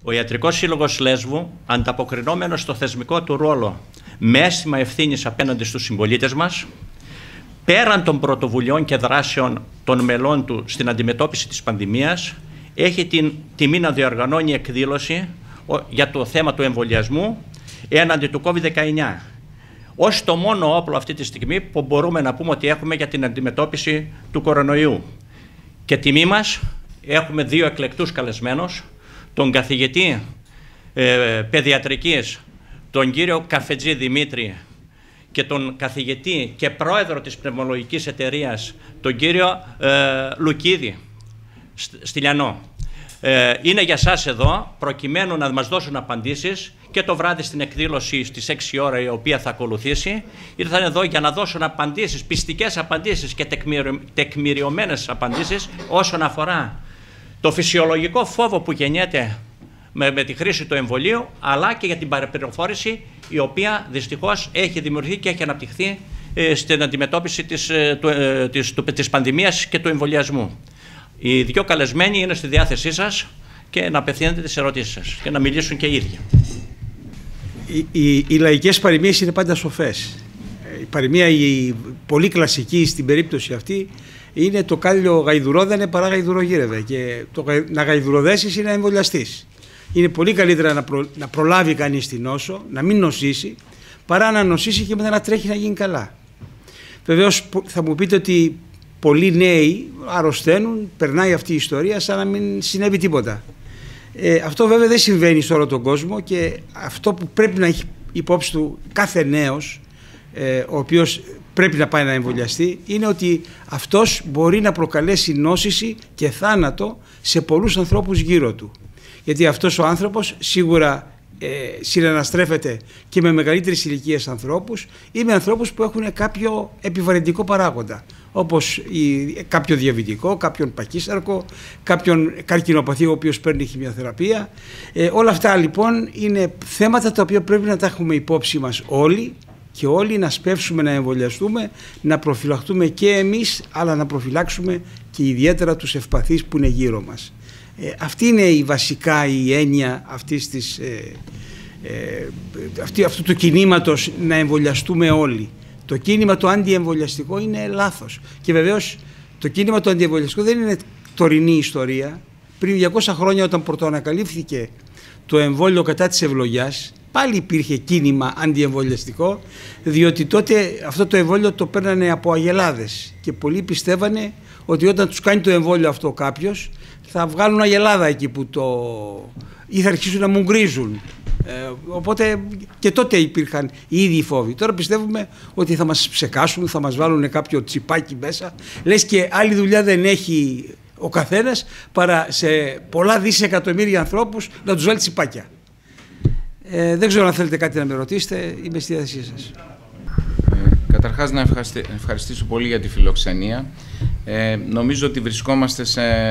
Ο Ιατρικός Σύλλογος Λέσβου, ανταποκρινόμενος στο θεσμικό του ρόλο με αίσθημα ευθύνης απέναντι στους συμπολίτες μας, πέραν των πρωτοβουλειών και δράσεων των μελών του στην αντιμετώπιση της πανδημίας, έχει την τιμή να διοργανώνει εκδήλωση για το θέμα του εμβολιασμού έναντι του COVID-19, ως το μόνο όπλο αυτή τη στιγμή που μπορούμε να πούμε ότι έχουμε για την αντιμετώπιση του κορονοϊού. Και τιμή μας έχουμε δύο εκλεκτούς καλεσμένους, τον καθηγητή παιδιατρικής, τον κύριο Καφετζή Δημήτρη, και τον καθηγητή και πρόεδρο της πνευμολογικής εταιρείας, τον κύριο Λουκίδη Στυλιανό. Είναι για σας εδώ προκειμένου να μας δώσουν απαντήσεις και το βράδυ στην εκδήλωση στις 6 ώρα η οποία θα ακολουθήσει. Ήρθαν εδώ για να δώσουν απαντήσεις, πιστικές απαντήσεις και τεκμηριωμένες απαντήσεις όσον αφορά το φυσιολογικό φόβο που γεννιέται με τη χρήση του εμβολίου, αλλά και για την παραπληροφόρηση η οποία δυστυχώς έχει δημιουργηθεί και έχει αναπτυχθεί στην αντιμετώπιση της πανδημίας και του εμβολιασμού. Οι δύο καλεσμένοι είναι στη διάθεσή σας και να απευθύνετε τις ερωτήσεις σας και να μιλήσουν και οι ίδιοι. Οι λαϊκές παροιμίες είναι πάντα σοφές. Η παροιμία η πολύ κλασική στην περίπτωση αυτή είναι το κάλλιο γαϊδουρόδανε παρά γαϊδουρογύρευε, και να γαϊδουροδέσεις είναι να εμβολιαστείς. Είναι πολύ καλύτερα να προλάβει κανείς την νόσο, να μην νοσήσει, παρά να νοσήσει και μετά να τρέχει να γίνει καλά. Βεβαίως θα μου πείτε ότι πολλοί νέοι αρρωσταίνουν, περνάει αυτή η ιστορία σαν να μην συνέβη τίποτα. Αυτό βέβαια δεν συμβαίνει σε όλο τον κόσμο, και αυτό που πρέπει να έχει υπόψη του κάθε νέος, ο οποίος πρέπει να πάει να εμβολιαστεί, είναι ότι αυτός μπορεί να προκαλέσει νόσηση και θάνατο σε πολλούς ανθρώπους γύρω του. Γιατί αυτός ο άνθρωπος σίγουρα συναναστρέφεται και με μεγαλύτερης ηλικίας ανθρώπους ή με ανθρώπους που έχουν κάποιο επιβαρυντικό παράγοντα, όπως κάποιο διαβητικό, κάποιον παχύσαρκο, κάποιον καρκινοπαθή ο οποίος παίρνει χημειοθεραπεία. Όλα αυτά λοιπόν είναι θέματα τα οποία πρέπει να τα έχουμε υπόψη μας όλοι, και όλοι να σπεύσουμε να εμβολιαστούμε, να προφυλαχτούμε και εμείς, αλλά να προφυλάξουμε και ιδιαίτερα τους ευπαθείς που είναι γύρω μας. Αυτή είναι βασικά η έννοια αυτού του κινήματος, να εμβολιαστούμε όλοι. Το κίνημα το αντιεμβολιαστικό είναι λάθος. Και βεβαίως το κίνημα το αντιεμβολιαστικό δεν είναι τωρινή ιστορία. Πριν 200 χρόνια, όταν πρωτοανακαλύφθηκε το εμβόλιο κατά της ευλογιάς, πάλι υπήρχε κίνημα αντιεμβολιαστικό, διότι τότε αυτό το εμβόλιο το παίρνανε από αγελάδες και πολλοί πιστεύανε ότι όταν τους κάνει το εμβόλιο αυτό κάποιος, θα βγάλουν αγελάδα εκεί που ή θα αρχίσουν να μουγκρίζουν. Οπότε και τότε υπήρχαν ήδη οι φόβοι. Τώρα πιστεύουμε ότι θα μας ψεκάσουν, θα μας βάλουν κάποιο τσιπάκι μέσα. Λες και άλλη δουλειά δεν έχει ο καθένας παρά σε πολλά δισεκατομμύρια ανθρώπους να τους βάλει τσιπάκια. Δεν ξέρω αν θέλετε κάτι να με ρωτήσετε, είμαι στη διάθεσή σας. Καταρχάς να ευχαριστήσω πολύ για τη φιλοξενία. Νομίζω ότι βρισκόμαστε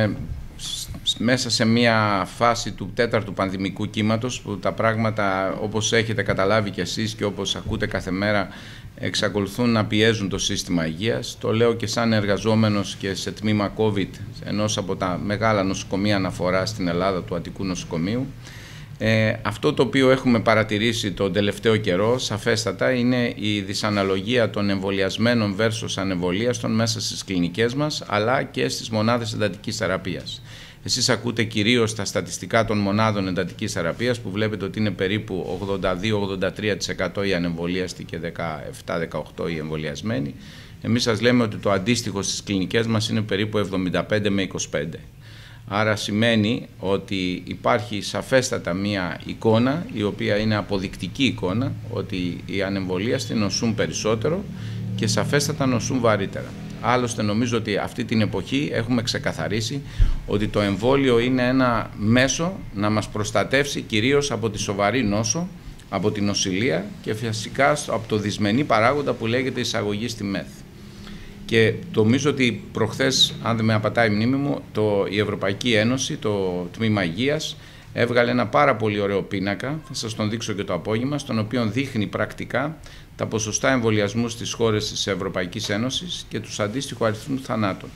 μέσα σε μια φάση του τέταρτου πανδημικού κύματος, που τα πράγματα, όπως έχετε καταλάβει κι εσείς και όπως ακούτε κάθε μέρα, εξακολουθούν να πιέζουν το σύστημα υγείας. Το λέω και σαν εργαζόμενος και σε τμήμα COVID ενός από τα μεγάλα νοσοκομεία αναφορά στην Ελλάδα, του Αττικού Νοσοκομείου. Αυτό το οποίο έχουμε παρατηρήσει τον τελευταίο καιρό σαφέστατα είναι η δυσαναλογία των εμβολιασμένων versus ανεμβολίαστων μέσα στις κλινικές μας, αλλά και στις μονάδες εντατικής θεραπείας. Εσείς ακούτε κυρίως τα στατιστικά των μονάδων εντατικής θεραπείας, που βλέπετε ότι είναι περίπου 82-83% οι ανεμβολίαστοι και 17-18% οι εμβολιασμένοι. Εμείς σας λέμε ότι το αντίστοιχο στις κλινικές μας είναι περίπου 75 με 25%. Άρα σημαίνει ότι υπάρχει σαφέστατα μία εικόνα, η οποία είναι αποδεικτική εικόνα, ότι οι ανεμβολίαστοι νοσούν περισσότερο και σαφέστατα νοσούν βαρύτερα. Άλλωστε νομίζω ότι αυτή την εποχή έχουμε ξεκαθαρίσει ότι το εμβόλιο είναι ένα μέσο να μας προστατεύσει κυρίως από τη σοβαρή νόσο, από την νοσηλεία και φυσικά από το δυσμενή παράγοντα που λέγεται εισαγωγή στη ΜΕΘ. Και νομίζω ότι προχθές, αν δεν με απατάει η μνήμη μου, η Ευρωπαϊκή Ένωση, το Τμήμα Υγείας, έβγαλε ένα πάρα πολύ ωραίο πίνακα, θα σας τον δείξω και το απόγευμα, στον οποίο δείχνει πρακτικά τα ποσοστά εμβολιασμού στις χώρες της Ευρωπαϊκής Ένωσης και τους αντίστοιχους αριθμούς θανάτων.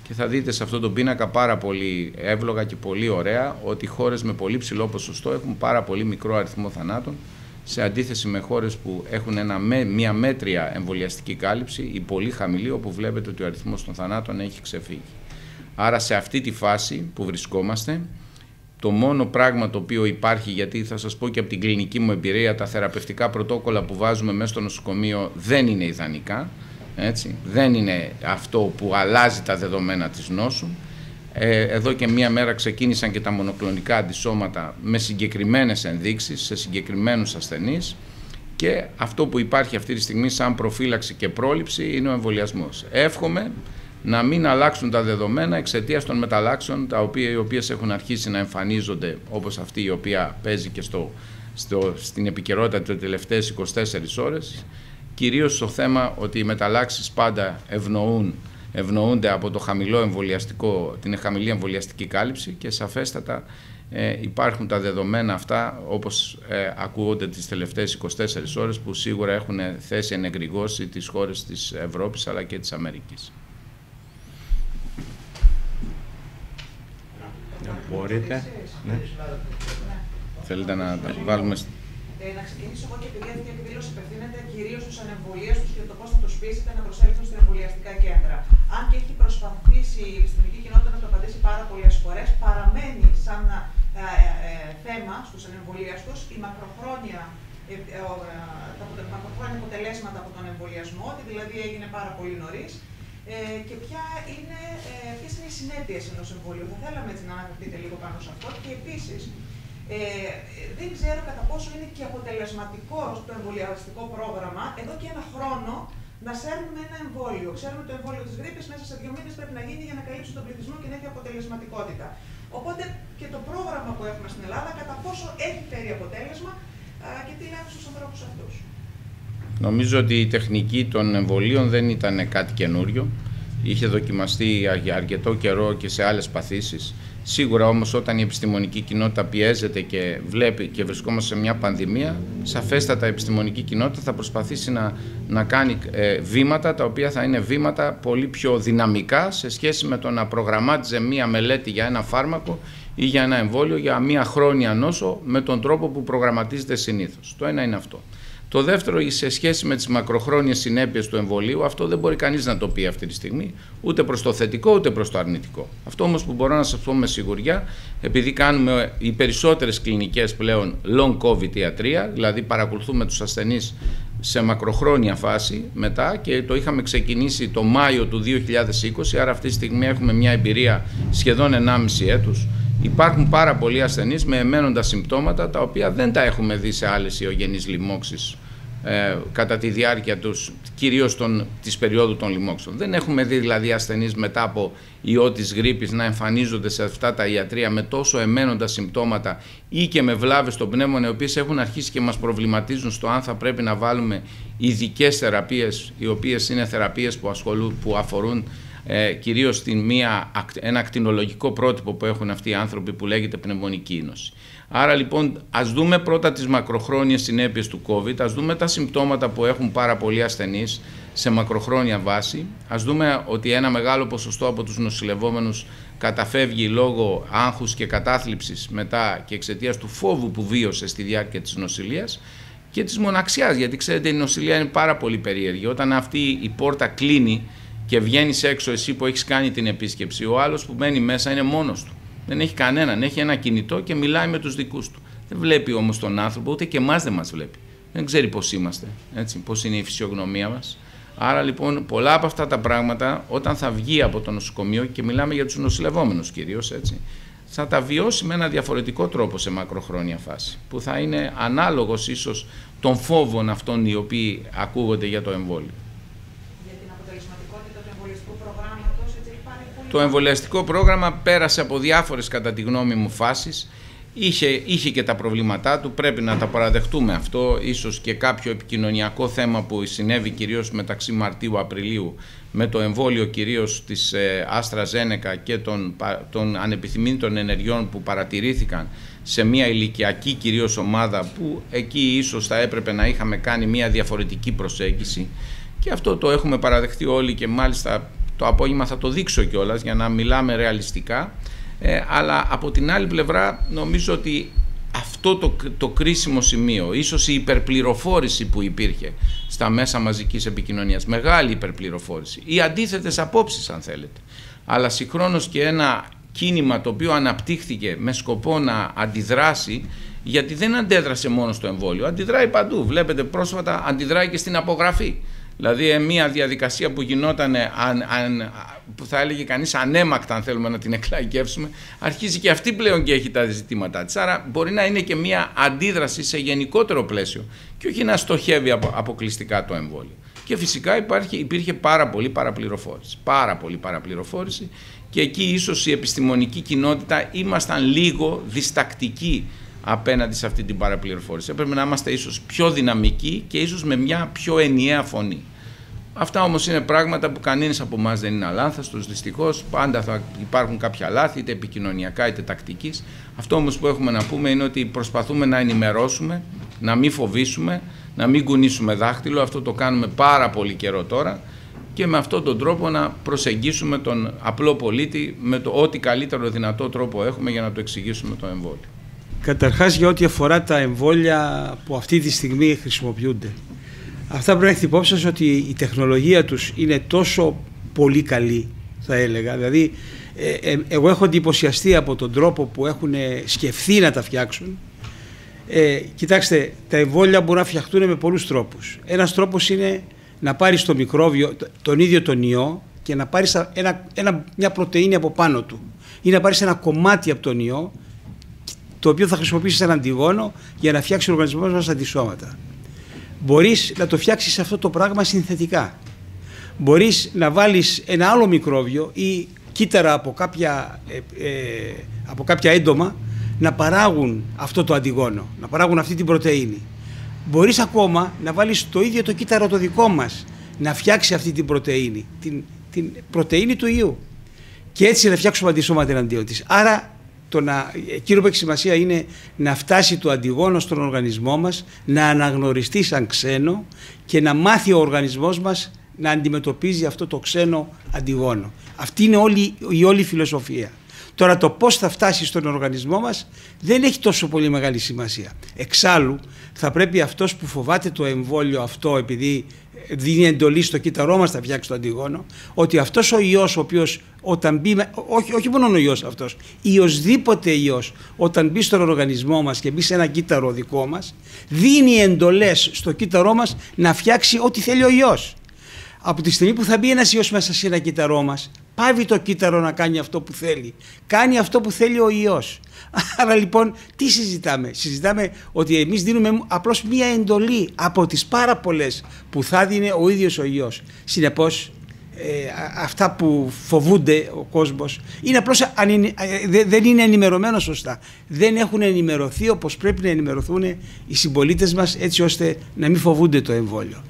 Και θα δείτε σε αυτό το πίνακα πάρα πολύ εύλογα και πολύ ωραία ότι χώρες με πολύ ψηλό ποσοστό έχουν πάρα πολύ μικρό αριθμό θανάτων, σε αντίθεση με χώρες που έχουν μια μέτρια εμβολιαστική κάλυψη ή πολύ χαμηλή, όπου βλέπετε ότι ο αριθμός των θανάτων έχει ξεφύγει. Άρα σε αυτή τη φάση που βρισκόμαστε, το μόνο πράγμα το οποίο υπάρχει, γιατί θα σας πω και από την κλινική μου εμπειρία, τα θεραπευτικά πρωτόκολλα που βάζουμε μέσα στο νοσοκομείο δεν είναι ιδανικά, έτσι, δεν είναι αυτό που αλλάζει τα δεδομένα της νόσου. Εδώ και μία μέρα ξεκίνησαν και τα μονοκλονικά αντισώματα με συγκεκριμένες ενδείξεις σε συγκεκριμένους ασθενείς, και αυτό που υπάρχει αυτή τη στιγμή σαν προφύλαξη και πρόληψη είναι ο εμβολιασμός. Εύχομαι να μην αλλάξουν τα δεδομένα εξαιτίας των μεταλλάξεων οι οποίες έχουν αρχίσει να εμφανίζονται, όπως αυτή η οποία παίζει και στην επικαιρότητα τις τελευταίες 24 ώρες, κυρίως στο θέμα ότι οι μεταλλάξεις πάντα ευνοούνται από το την χαμηλή εμβολιαστική κάλυψη, και σαφέστατα υπάρχουν τα δεδομένα αυτά, όπως ακούγονται τις τελευταίες 24 ώρες, που σίγουρα έχουν θέσει εν εγρηγόρση τις χώρες της Ευρώπης αλλά και της Αμερικής. Μπορείτε. Ναι. Θέλετε να τα βάλουμε... Να ξεκινήσω εγώ, και επειδή αυτή η εκδήλωση απευθύνεται κυρίως στους ανεμβολίαστους και το πώς θα τους πείσετε να προσέλθουν στα εμβολιαστικά κέντρα. Αν και έχει προσπαθήσει η επιστημονική κοινότητα να το απαντήσει πάρα πολλές φορές, παραμένει σαν θέμα στους ανεμβολίαστους τα μακροχρόνια αποτελέσματα από τον εμβολιασμό, ότι δηλαδή έγινε πάρα πολύ νωρίς, και ποιες είναι οι συνέπειες ενός εμβολίου. Θα θέλαμε έτσι να αναφερθείτε λίγο πάνω σε αυτό, και επίσης δεν ξέρω κατά πόσο είναι και αποτελεσματικό το εμβολιαστικό πρόγραμμα εδώ και ένα χρόνο να σέρνουμε ένα εμβόλιο. Ξέρουμε το εμβόλιο της γρίπης μέσα σε 2 μήνες πρέπει να γίνει για να καλύψει τον πληθυσμό και να έχει αποτελεσματικότητα. Οπότε και το πρόγραμμα που έχουμε στην Ελλάδα κατά πόσο έχει φέρει αποτέλεσμα και τι λέει στους ανθρώπους αυτούς. Νομίζω ότι η τεχνική των εμβολίων δεν ήταν κάτι καινούριο. Είχε δοκιμαστεί για αρκετό καιρό και σε άλλες παθήσεις. Σίγουρα όμως όταν η επιστημονική κοινότητα πιέζεται και βλέπει και βρισκόμαστε σε μια πανδημία, σαφέστατα η επιστημονική κοινότητα θα προσπαθήσει να κάνει βήματα τα οποία θα είναι βήματα πολύ πιο δυναμικά σε σχέση με το να προγραμμάτιζε μια μελέτη για ένα φάρμακο ή για ένα εμβόλιο για μια χρόνια νόσο με τον τρόπο που προγραμματίζεται συνήθως. Το ένα είναι αυτό. Το δεύτερο, σε σχέση με τις μακροχρόνιες συνέπειες του εμβολίου, αυτό δεν μπορεί κανείς να το πει αυτή τη στιγμή, ούτε προς το θετικό ούτε προς το αρνητικό. Αυτό όμως που μπορώ να σας πω με σιγουριά, επειδή κάνουμε οι περισσότερες κλινικές πλέον long COVID ιατρία, δηλαδή παρακολουθούμε τους ασθενείς σε μακροχρόνια φάση μετά, και το είχαμε ξεκινήσει το Μάιο του 2020, άρα αυτή τη στιγμή έχουμε μια εμπειρία σχεδόν 1,5 έτους. Υπάρχουν πάρα πολλοί ασθενείς με εμένοντα συμπτώματα, τα οποία δεν τα έχουμε δει σε άλλες ιογενείς λοιμώξεις κατά τη διάρκεια κυρίως της περίοδου των λοιμώξεων. Δεν έχουμε δει δηλαδή ασθενείς μετά από ιό της γρίπης να εμφανίζονται σε αυτά τα ιατρεία με τόσο εμένοντα συμπτώματα ή και με βλάβες στο πνεύμονα, οι οποίες έχουν αρχίσει και μας προβληματίζουν στο αν θα πρέπει να βάλουμε ειδικές θεραπείες, οι οποίες είναι θεραπείες που αφορούν κυρίως ένα ακτινολογικό πρότυπο που έχουν αυτοί οι άνθρωποι, που λέγεται πνευμονική νόση. Άρα λοιπόν ας δούμε πρώτα τις μακροχρόνιες συνέπειες του COVID, ας δούμε τα συμπτώματα που έχουν πάρα πολλοί ασθενείς σε μακροχρόνια βάση, ας δούμε ότι ένα μεγάλο ποσοστό από τους νοσηλευόμενους καταφεύγει λόγω άγχους και κατάθλιψης μετά και εξαιτίας του φόβου που βίωσε στη διάρκεια της νοσηλείας και της μοναξιάς, γιατί ξέρετε η νοσηλεία είναι πάρα πολύ περίεργη. Όταν αυτή η πόρτα κλείνει και βγαίνεις έξω εσύ που έχεις κάνει την επίσκεψη, ο άλλος που μένει μέσα είναι μόνος του. Δεν έχει κανέναν, έχει ένα κινητό και μιλάει με τους δικούς του. Δεν βλέπει όμως τον άνθρωπο, ούτε και εμάς δεν μας βλέπει. Δεν ξέρει πώς είμαστε, έτσι, πώς είναι η φυσιογνωμία μας. Άρα λοιπόν πολλά από αυτά τα πράγματα όταν θα βγει από το νοσοκομείο, και μιλάμε για τους νοσηλευόμενους κυρίως, έτσι, θα τα βιώσει με ένα διαφορετικό τρόπο σε μακροχρόνια φάση, που θα είναι ανάλογος ίσως των φόβων αυτών οι οποίοι ακούγονται για το εμβόλιο. Το εμβολιαστικό πρόγραμμα πέρασε από διάφορες, κατά τη γνώμη μου, φάσεις. Είχε και τα προβλήματά του, πρέπει να τα παραδεχτούμε αυτό. Ίσως και κάποιο επικοινωνιακό θέμα που συνέβη κυρίως μεταξύ Μαρτίου-Απριλίου με το εμβόλιο κυρίως της AstraZeneca και των ανεπιθυμήτων ενεργειών που παρατηρήθηκαν σε μια ηλικιακή κυρίως ομάδα, που εκεί ίσως θα έπρεπε να είχαμε κάνει μια διαφορετική προσέγγιση. Και αυτό το έχουμε παραδεχτεί όλοι, και μάλιστα το απόγευμα θα το δείξω κιόλας για να μιλάμε ρεαλιστικά, αλλά από την άλλη πλευρά νομίζω ότι αυτό το κρίσιμο σημείο, ίσως η υπερπληροφόρηση που υπήρχε στα μέσα μαζικής επικοινωνίας, μεγάλη υπερπληροφόρηση, ή αντίθετες απόψεις αν θέλετε, αλλά συγχρόνως και ένα κίνημα το οποίο αναπτύχθηκε με σκοπό να αντιδράσει, γιατί δεν αντέδρασε μόνο στο εμβόλιο, αντιδράει παντού. Βλέπετε πρόσφατα αντιδράει και στην απογραφή. Δηλαδή μια διαδικασία που γινόταν, που θα έλεγε κανείς ανέμακτα, αν θέλουμε να την εκλαϊκεύσουμε, αρχίζει και αυτή πλέον και έχει τα ζητήματά της. Άρα μπορεί να είναι και μια αντίδραση σε γενικότερο πλαίσιο και όχι να στοχεύει αποκλειστικά το εμβόλιο. Και φυσικά υπήρχε πάρα πολύ παραπληροφόρηση και εκεί ίσως η επιστημονική κοινότητα ήμασταν λίγο διστακτικοί απέναντι σε αυτή την παραπληροφόρηση. Έπρεπε να είμαστε ίσως πιο δυναμικοί και ίσως με μια πιο ενιαία φωνή. Αυτά όμως είναι πράγματα που κανείς από εμάς δεν είναι αλάνθαστος, δυστυχώς. Πάντα θα υπάρχουν κάποια λάθη, είτε επικοινωνιακά είτε τακτικής. Αυτό όμως που έχουμε να πούμε είναι ότι προσπαθούμε να ενημερώσουμε, να μην φοβήσουμε, να μην κουνήσουμε δάχτυλο. Αυτό το κάνουμε πάρα πολύ καιρό τώρα και με αυτόν τον τρόπο να προσεγγίσουμε τον απλό πολίτη με το ό,τι καλύτερο δυνατό τρόπο έχουμε για να το εξηγήσουμε το εμβόλιο. Καταρχάς, για ό,τι αφορά τα εμβόλια που αυτή τη στιγμή χρησιμοποιούνται, αυτά πρέπει να έχετε υπόψη σας ότι η τεχνολογία τους είναι τόσο πολύ καλή, θα έλεγα. Δηλαδή, εγώ έχω εντυπωσιαστεί από τον τρόπο που έχουν σκεφτεί να τα φτιάξουν. Κοιτάξτε, τα εμβόλια μπορούν να φτιαχτούν με πολλούς τρόπους. Ένας τρόπος είναι να πάρεις το μικρόβιο, τον ίδιο τον ιό, και να πάρεις μια πρωτεΐνη από πάνω του, ή να πάρεις ένα κομμάτι από τον ιό, το οποίο θα χρησιμοποιήσεις σαν αντιγόνο για να φτιάξει ο οργανισμός μας αντισώματα. Μπορείς να το φτιάξεις αυτό το πράγμα συνθετικά. Μπορείς να βάλεις ένα άλλο μικρόβιο ή κύτταρα από κάποια έντομα να παράγουν αυτό το αντιγόνο, να παράγουν αυτή την πρωτεΐνη. Μπορείς ακόμα να βάλεις το ίδιο το κύτταρο το δικό μας να φτιάξει αυτή την πρωτεΐνη, την πρωτεΐνη του ιού, και έτσι να φτιάξουμε αντισώματα εναντίον της. Άρα εκείνο που έχει σημασία είναι να φτάσει το αντιγόνο στον οργανισμό μας, να αναγνωριστεί σαν ξένο και να μάθει ο οργανισμός μας να αντιμετωπίζει αυτό το ξένο αντιγόνο. Αυτή είναι η όλη φιλοσοφία. Τώρα το πώς θα φτάσει στον οργανισμό μας δεν έχει τόσο πολύ μεγάλη σημασία. Εξάλλου θα πρέπει αυτός που φοβάται το εμβόλιο αυτό, επειδή δίνει εντολή στο κύτταρό μας θα φτιάξει το αντιγόνο, ότι αυτός ο ιός ο οποίος όταν μπει, όχι μόνο ο ιός αυτός, ιοσδήποτε ιός όταν μπει στον οργανισμό μας και μπει σε ένα κύτταρο δικό μας, δίνει εντολές στο κύτταρό μας να φτιάξει ό,τι θέλει ο ιός. Από τη στιγμή που θα μπει ένας ιός μέσα σε ένα κύτταρό μας, πάβει το κύτταρο να κάνει αυτό που θέλει. Κάνει αυτό που θέλει ο ιός. Άρα λοιπόν τι συζητάμε? Συζητάμε ότι εμείς δίνουμε απλώς μία εντολή από τις πάρα πολλές που θα δίνει ο ίδιος ο ιός. Συνεπώς αυτά που φοβούνται ο κόσμος είναι απλώς δεν είναι ενημερωμένος σωστά. Δεν έχουν ενημερωθεί όπως πρέπει να ενημερωθούν οι συμπολίτες μας, έτσι ώστε να μην φοβούνται το εμβόλιο.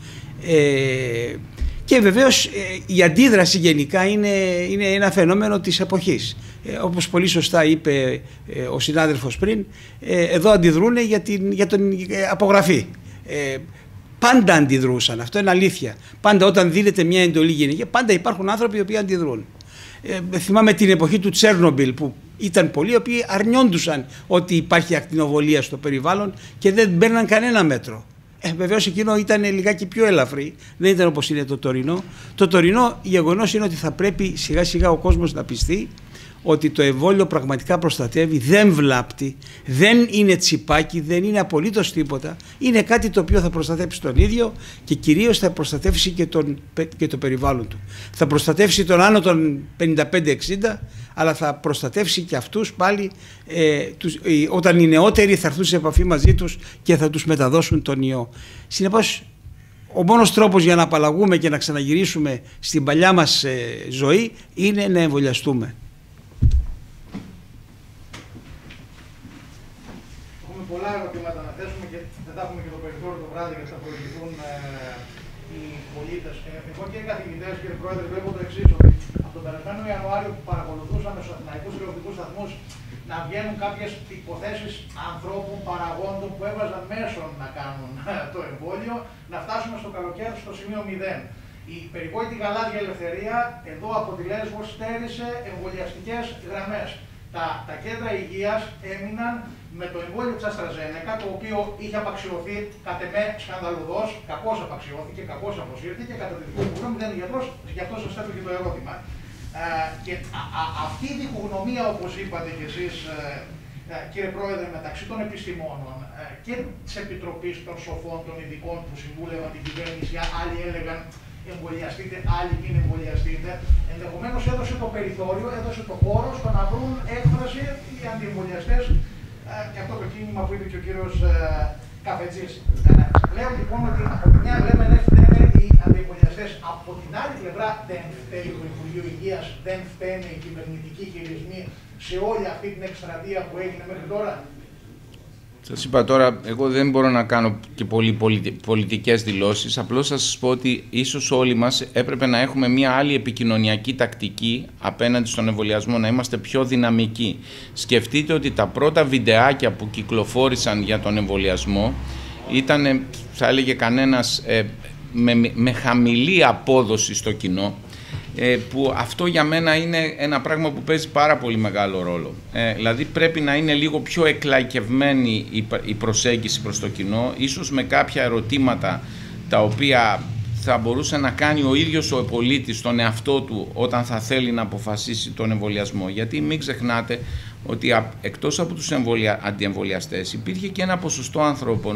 Και βεβαίως η αντίδραση γενικά είναι ένα φαινόμενο της εποχής. Όπως πολύ σωστά είπε ο συνάδελφος πριν, εδώ αντιδρούν για την απογραφή. Πάντα αντιδρούσαν, αυτό είναι αλήθεια. Πάντα όταν δίνεται μια εντολή γενική, πάντα υπάρχουν άνθρωποι οι οποίοι αντιδρούν. Θυμάμαι την εποχή του Τσέρνομπιλ που ήταν πολλοί οι οποίοι αρνιόντουσαν ότι υπάρχει ακτινοβολία στο περιβάλλον και δεν παίρναν κανένα μέτρο. Βεβαίως εκείνο ήταν λιγάκι πιο ελαφρύ, δεν ήταν όπως είναι το τωρινό. Το τωρινό γεγονός είναι ότι θα πρέπει σιγά σιγά ο κόσμος να πιστεί ότι το εμβόλιο πραγματικά προστατεύει, δεν βλάπτει, δεν είναι τσιπάκι, δεν είναι απολύτως τίποτα. Είναι κάτι το οποίο θα προστατεύσει τον ίδιο και κυρίως θα προστατεύσει και το περιβάλλον του. Θα προστατεύσει τον άνω των 55-60, αλλά θα προστατεύσει και αυτούς πάλι όταν οι νεότεροι θα έρθουν σε επαφή μαζί τους και θα τους μεταδώσουν τον ιό. Συνεπώς, ο μόνος τρόπος για να απαλλαγούμε και να ξαναγυρίσουμε στην παλιά μας ζωή είναι να εμβολιαστούμε. Έχουμε πολλά ερωτήματα να θέσουμε και δεν θα έχουμε και το περιθώριο το βράδυ γιατί θα προηγηθούν οι πολίτες. Εγώ και οι καθηγητές, κύριε Πρόεδρε, βλέπω το εξής, ότι από τον περασμένο Ιανουάριο που παρακολουθούσαμε στους αθηναϊκούς τηλεοπτικούς σταθμούς να βγαίνουν κάποιες υποθέσεις ανθρώπων, παραγόντων που έβαζαν μέσον να κάνουν το εμβόλιο, να φτάσουμε στο καλοκαίρι στο σημείο 0. Η περιβόητη γαλάζια ελευθερία εδώ από τη Λέσβο στέρισε εμβολιαστικές γραμμές. Τα κέντρα υγείας έμειναν με το εμβόλιο της AstraZeneca, το οποίο είχε απαξιωθεί κατ' εμέ σκανδαλωδώς, κακώς απαξιώθηκε, κακώς αποσύρθηκε, κατά τη δική μου γνώμη δεν είναι γιατρός, γι' αυτό σας θέτω και το ερώτημα. Και αυτή η διχογνωμία, όπως είπατε κι εσείς, κύριε Πρόεδρε, μεταξύ των επιστημόνων και της Επιτροπής των Σοφών, των ειδικών που συμβούλευαν την κυβέρνηση, άλλοι έλεγαν εμβολιαστείτε, άλλοι μην εμβολιαστείτε, ενδεχομένως έδωσε το περιθώριο, έδωσε το χώρο στο να βρουν έκφραση οι αντιεμβολιαστές και αυτό το κίνημα που είπε και ο κύριος Καφετζής. Λέω λοιπόν ότι από τη μια λέμε δεν φταίνε οι αντιεμβολιαστές, από την άλλη πλευρά δεν φταίει το Υπουργείο Υγείας, δεν φταίνε οι κυβερνητικοί χειρισμοί σε όλη αυτή την εκστρατεία που έγινε μέχρι τώρα. Σας είπα τώρα, εγώ δεν μπορώ να κάνω και πολύ πολιτικές δηλώσεις, απλώς θα σας πω ότι ίσως όλοι μας έπρεπε να έχουμε μια άλλη επικοινωνιακή τακτική απέναντι στον εμβολιασμό, να είμαστε πιο δυναμικοί. Σκεφτείτε ότι τα πρώτα βιντεάκια που κυκλοφόρησαν για τον εμβολιασμό ήταν, θα έλεγε κανένας, με χαμηλή απόδοση στο κοινό, που αυτό για μένα είναι ένα πράγμα που παίζει πάρα πολύ μεγάλο ρόλο. Δηλαδή πρέπει να είναι λίγο πιο εκλαϊκευμένη η προσέγγιση προς το κοινό, ίσως με κάποια ερωτήματα τα οποία θα μπορούσε να κάνει ο ίδιος ο πολίτης στον εαυτό του όταν θα θέλει να αποφασίσει τον εμβολιασμό. Γιατί μην ξεχνάτε ότι εκτός από τους αντιεμβολιαστές υπήρχε και ένα ποσοστό ανθρώπων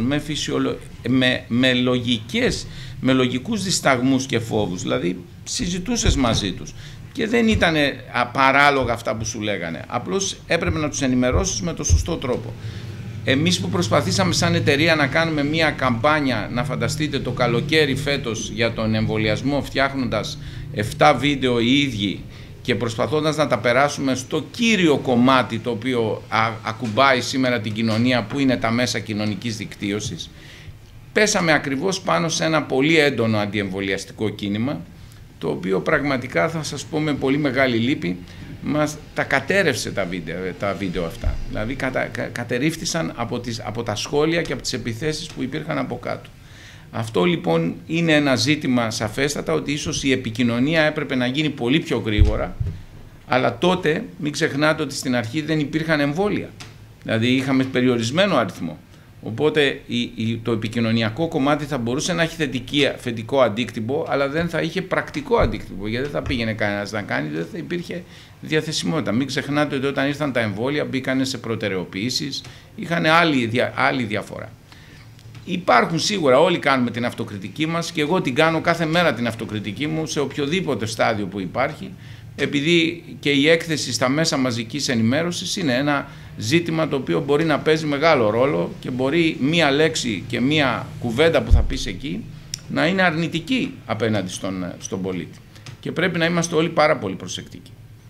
με λογικούς δισταγμούς και φόβους. Δηλαδή συζητούσες μαζί τους και δεν ήταν παράλογα αυτά που σου λέγανε. Απλώς έπρεπε να τους ενημερώσεις με το σωστό τρόπο. Εμείς που προσπαθήσαμε σαν εταιρεία να κάνουμε μια καμπάνια, να φανταστείτε το καλοκαίρι φέτος για τον εμβολιασμό, φτιάχνοντας 7 βίντεο οι ίδιοι και προσπαθώντας να τα περάσουμε στο κύριο κομμάτι το οποίο ακουμπάει σήμερα την κοινωνία, που είναι τα μέσα κοινωνικής δικτύωσης, πέσαμε ακριβώς πάνω σε ένα πολύ έντονο αντιεμβολιαστικό κίνημα, το οποίο πραγματικά, θα σας πω με πολύ μεγάλη λύπη, μας τα κατέρευσε τα βίντεο αυτά. Δηλαδή κατερρίφθησαν από τα σχόλια και από τις επιθέσεις που υπήρχαν από κάτω. Αυτό λοιπόν είναι ένα ζήτημα σαφέστατα, ότι ίσως η επικοινωνία έπρεπε να γίνει πολύ πιο γρήγορα, αλλά τότε μην ξεχνάτε ότι στην αρχή δεν υπήρχαν εμβόλια. Δηλαδή είχαμε περιορισμένο αριθμό. Οπότε το επικοινωνιακό κομμάτι θα μπορούσε να έχει θετικό αντίκτυπο, αλλά δεν θα είχε πρακτικό αντίκτυπο, γιατί δεν θα πήγαινε κανένας να κάνει, δεν θα υπήρχε διαθεσιμότητα. Μην ξεχνάτε ότι όταν ήρθαν τα εμβόλια μπήκανε σε προτεραιοποιήσεις, είχαν άλλη διαφορά. Υπάρχουν σίγουρα, όλοι κάνουμε την αυτοκριτική μας και εγώ την κάνω κάθε μέρα την αυτοκριτική μου σε οποιοδήποτε στάδιο που υπάρχει, επειδή και η έκθεση στα μέσα μαζικής ενημέρωσης είναι ένα ζήτημα το οποίο μπορεί να παίζει μεγάλο ρόλο και μπορεί μία λέξη και μία κουβέντα που θα πεις εκεί να είναι αρνητική απέναντι στον πολίτη. Και πρέπει να είμαστε όλοι πάρα πολύ προσεκτικοί.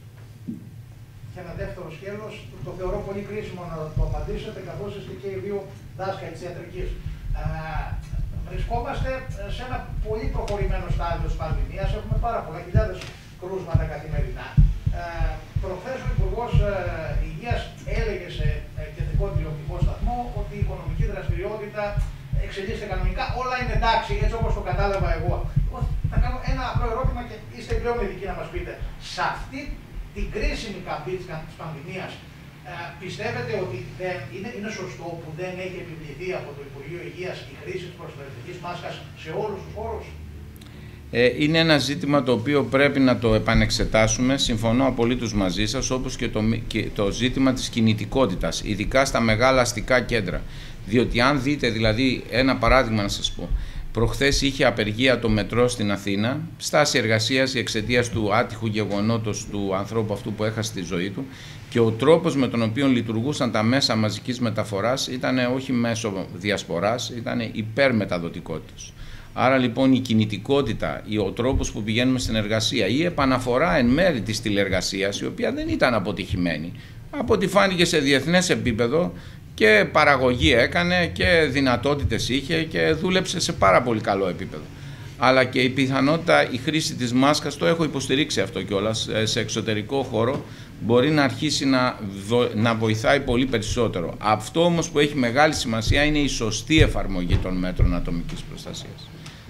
Και ένα δεύτερο σκέλος, το θεωρώ πολύ κρίσιμο να το απαντήσετε, καθώς είστε και οι δύο δάσκαλοι της ιατρικής. Βρισκόμαστε σε ένα πολύ προχωρημένο στάδιο της πανδημίας, έχουμε πάρα πολλά χιλιάδες κρούσματα καθημερινά. Προχθές ο Υπουργός Υγείας έλεγε σε κεντρικό τηλεοπτικό σταθμό ότι η οικονομική δραστηριότητα εξελίσσεται κανονικά, όλα είναι εντάξει, έτσι όπως το κατάλαβα εγώ. Θα κάνω ένα απλό ερώτημα και είστε πλέον ειδικοί να μας πείτε. Σε αυτή την κρίσιμη καμπή της πανδημίας, πιστεύετε ότι είναι σωστό που δεν έχει επιβληθεί από το Υπουργείο Υγείας η χρήση της προστατευτικής μάσκας σε όλους τους χώρους? Είναι ένα ζήτημα το οποίο πρέπει να το επανεξετάσουμε, συμφωνώ απολύτως μαζί σας, όπως και το ζήτημα της κινητικότητας, ειδικά στα μεγάλα αστικά κέντρα. Διότι αν δείτε, δηλαδή ένα παράδειγμα να σας πω, προχθές είχε απεργία το μετρό στην Αθήνα, στάση εργασίας εξαιτίας του άτυχου γεγονότος του ανθρώπου αυτού που έχασε τη ζωή του, και ο τρόπος με τον οποίο λειτουργούσαν τα μέσα μαζικής μεταφοράς ήταν όχι μέσω διασποράς, ήταν υπερμεταδοτικότητας. Άρα λοιπόν η κινητικότητα, ο τρόπος που πηγαίνουμε στην εργασία, η επαναφορά εν μέρη της τηλεργασίας, η οποία δεν ήταν αποτυχημένη, από ό,τι φάνηκε σε διεθνές επίπεδο, και παραγωγή έκανε και δυνατότητες είχε και δούλεψε σε πάρα πολύ καλό επίπεδο. Αλλά και η πιθανότητα, η χρήση της μάσκας, το έχω υποστηρίξει αυτό κιόλας, σε εξωτερικό χώρο, μπορεί να αρχίσει να βοηθάει πολύ περισσότερο. Αυτό όμως που έχει μεγάλη σημασία είναι η σωστή εφαρμογή των μέτρων ατομικής προστασίας.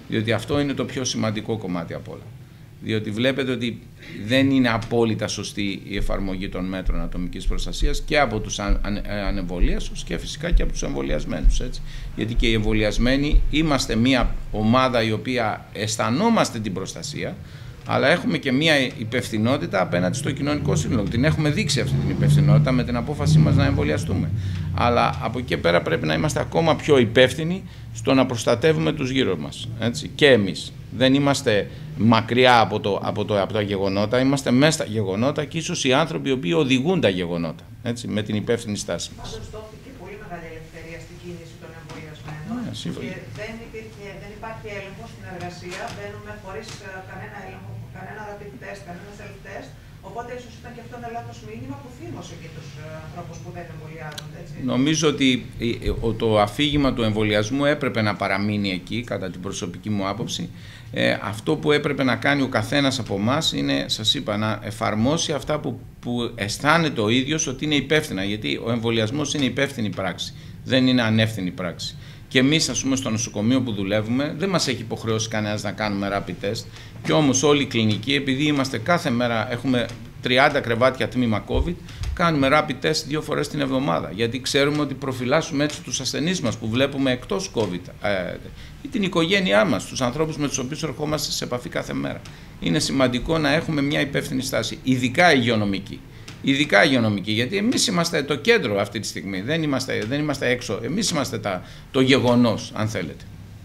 Διότι αυτό είναι το πιο σημαντικό κομμάτι απ' όλα. Διότι βλέπετε ότι δεν είναι απόλυτα σωστή η εφαρμογή των μέτρων ατομικής προστασίας και από τους ανεμβολίαστους και φυσικά και από τους εμβολιασμένους. Έτσι. Γιατί και οι εμβολιασμένοι είμαστε μια ομάδα η οποία αισθανόμαστε την προστασία, αλλά έχουμε και μια υπευθυνότητα απέναντι στο κοινωνικό σύνολο. Την έχουμε δείξει αυτή την υπευθυνότητα με την απόφασή μας να εμβολιαστούμε. Αλλά από εκεί πέρα πρέπει να είμαστε ακόμα πιο υπεύθυνοι στο να προστατεύουμε τους γύρω μας. Έτσι. Και εμείς. Δεν είμαστε μακριά από τα γεγονότα, είμαστε μέσα στα γεγονότα και ίσως οι άνθρωποι οι οποίοι οδηγούν τα γεγονότα. Έτσι, με την υπεύθυνη στάση μας. Πάντως δόθηκε πολύ μεγάλη ελευθερία στην κίνηση των εμβολιασμένων και δεν υπάρχει έλεγχο στην εργασία, μπαίνουμε χωρίς κανένα έλεγχο, κανένα rapid test, κανένα self-test. Οπότε ίσως ήταν και αυτό ένα λάθος μήνυμα που θύμωσε και τους ανθρώπους που δεν εμβολιάζονται. Νομίζω ότι το αφήγημα του εμβολιασμού έπρεπε να παραμείνει εκεί, κατά την προσωπική μου άποψη. Αυτό που έπρεπε να κάνει ο καθένας από εμάς είναι, σας είπα, να εφαρμόσει αυτά που αισθάνεται ο ίδιος ότι είναι υπεύθυνα. Γιατί ο εμβολιασμός είναι υπεύθυνη πράξη, δεν είναι ανεύθυνη πράξη. Και εμείς, ας πούμε, στο νοσοκομείο που δουλεύουμε, δεν μας έχει υποχρεώσει κανένας να κάνουμε rapid test. Και όμως όλοι οι κλινικοί, επειδή είμαστε κάθε μέρα, έχουμε 30 κρεβάτια τμήμα COVID, κάνουμε rapid test 2 φορές την εβδομάδα. Γιατί ξέρουμε ότι προφυλάσσουμε έτσι τους ασθενείς μας που βλέπουμε εκτός COVID ή την οικογένειά μας, τους ανθρώπους με τους οποίους ερχόμαστε σε επαφή κάθε μέρα. Είναι σημαντικό να έχουμε μια υπεύθυνη στάση, ειδικά υγειονομική. Ειδικά υγειονομική, γιατί εμείς είμαστε το κέντρο αυτή τη στιγμή, δεν είμαστε έξω, εμείς είμαστε το γεγονός, αν θέλετε.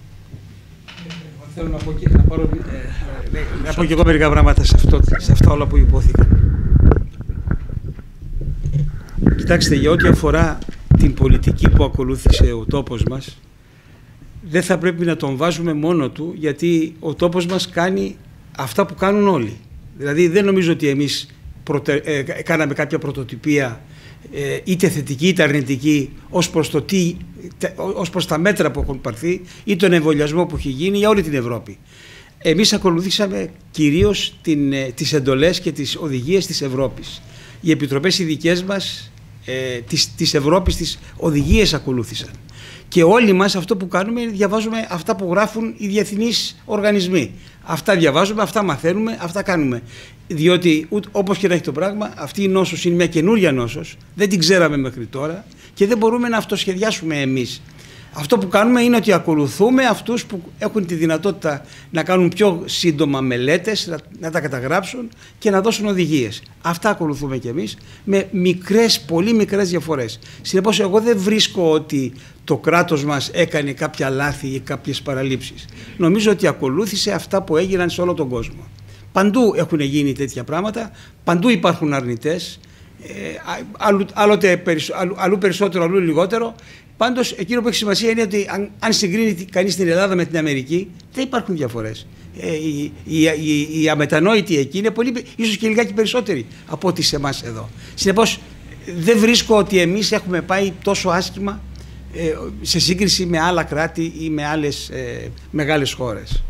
Θέλω να πω και εγώ μερικά πράγματα σε αυτά όλα που υπόθηκαν. Κοιτάξτε, για ό,τι αφορά την πολιτική που ακολούθησε ο τόπος μας, δεν θα πρέπει να τον βάζουμε μόνο του, γιατί ο τόπος μας κάνει αυτά που κάνουν όλοι. Δηλαδή δεν νομίζω ότι εμείς κάναμε κάποια πρωτοτυπία είτε θετική είτε αρνητική ως προς τα μέτρα που έχουν πάρθει ή τον εμβολιασμό που έχει γίνει για όλη την Ευρώπη. Εμείς ακολουθήσαμε κυρίως τις εντολές και τις οδηγίες της Ευρώπης. Οι επιτροπές οι δικές μας της Ευρώπης τις οδηγίες ακολούθησαν. Και όλοι μας αυτό που κάνουμε είναι διαβάζουμε αυτά που γράφουν οι διεθνείς οργανισμοί. Αυτά διαβάζουμε, αυτά μαθαίνουμε, αυτά κάνουμε. Διότι όπως και να έχει το πράγμα, αυτή η νόσος είναι μια καινούρια νόσος, δεν την ξέραμε μέχρι τώρα και δεν μπορούμε να αυτοσχεδιάσουμε εμείς. Αυτό που κάνουμε είναι ότι ακολουθούμε αυτούς που έχουν τη δυνατότητα να κάνουν πιο σύντομα μελέτες, να τα καταγράψουν και να δώσουν οδηγίες. Αυτά ακολουθούμε κι εμείς με πολύ μικρές διαφορές. Συνεπώς εγώ δεν βρίσκω ότι το κράτος μας έκανε κάποια λάθη ή κάποιες παραλήψεις. Νομίζω ότι ακολούθησε αυτά που έγιναν σε όλο τον κόσμο. Παντού έχουν γίνει τέτοια πράγματα, παντού υπάρχουν αρνητές, αλλού περισσότερο, αλλού λιγότερο. Πάντως, εκείνο που έχει σημασία είναι ότι αν συγκρίνει κανείς την Ελλάδα με την Αμερική, δεν υπάρχουν διαφορές. Οι αμετανόητοι εκεί είναι ίσως και λιγάκι περισσότεροι από ό,τι σε εμάς εδώ. Συνεπώς, δεν βρίσκω ότι εμείς έχουμε πάει τόσο άσχημα σε σύγκριση με άλλα κράτη ή με άλλες μεγάλες χώρες.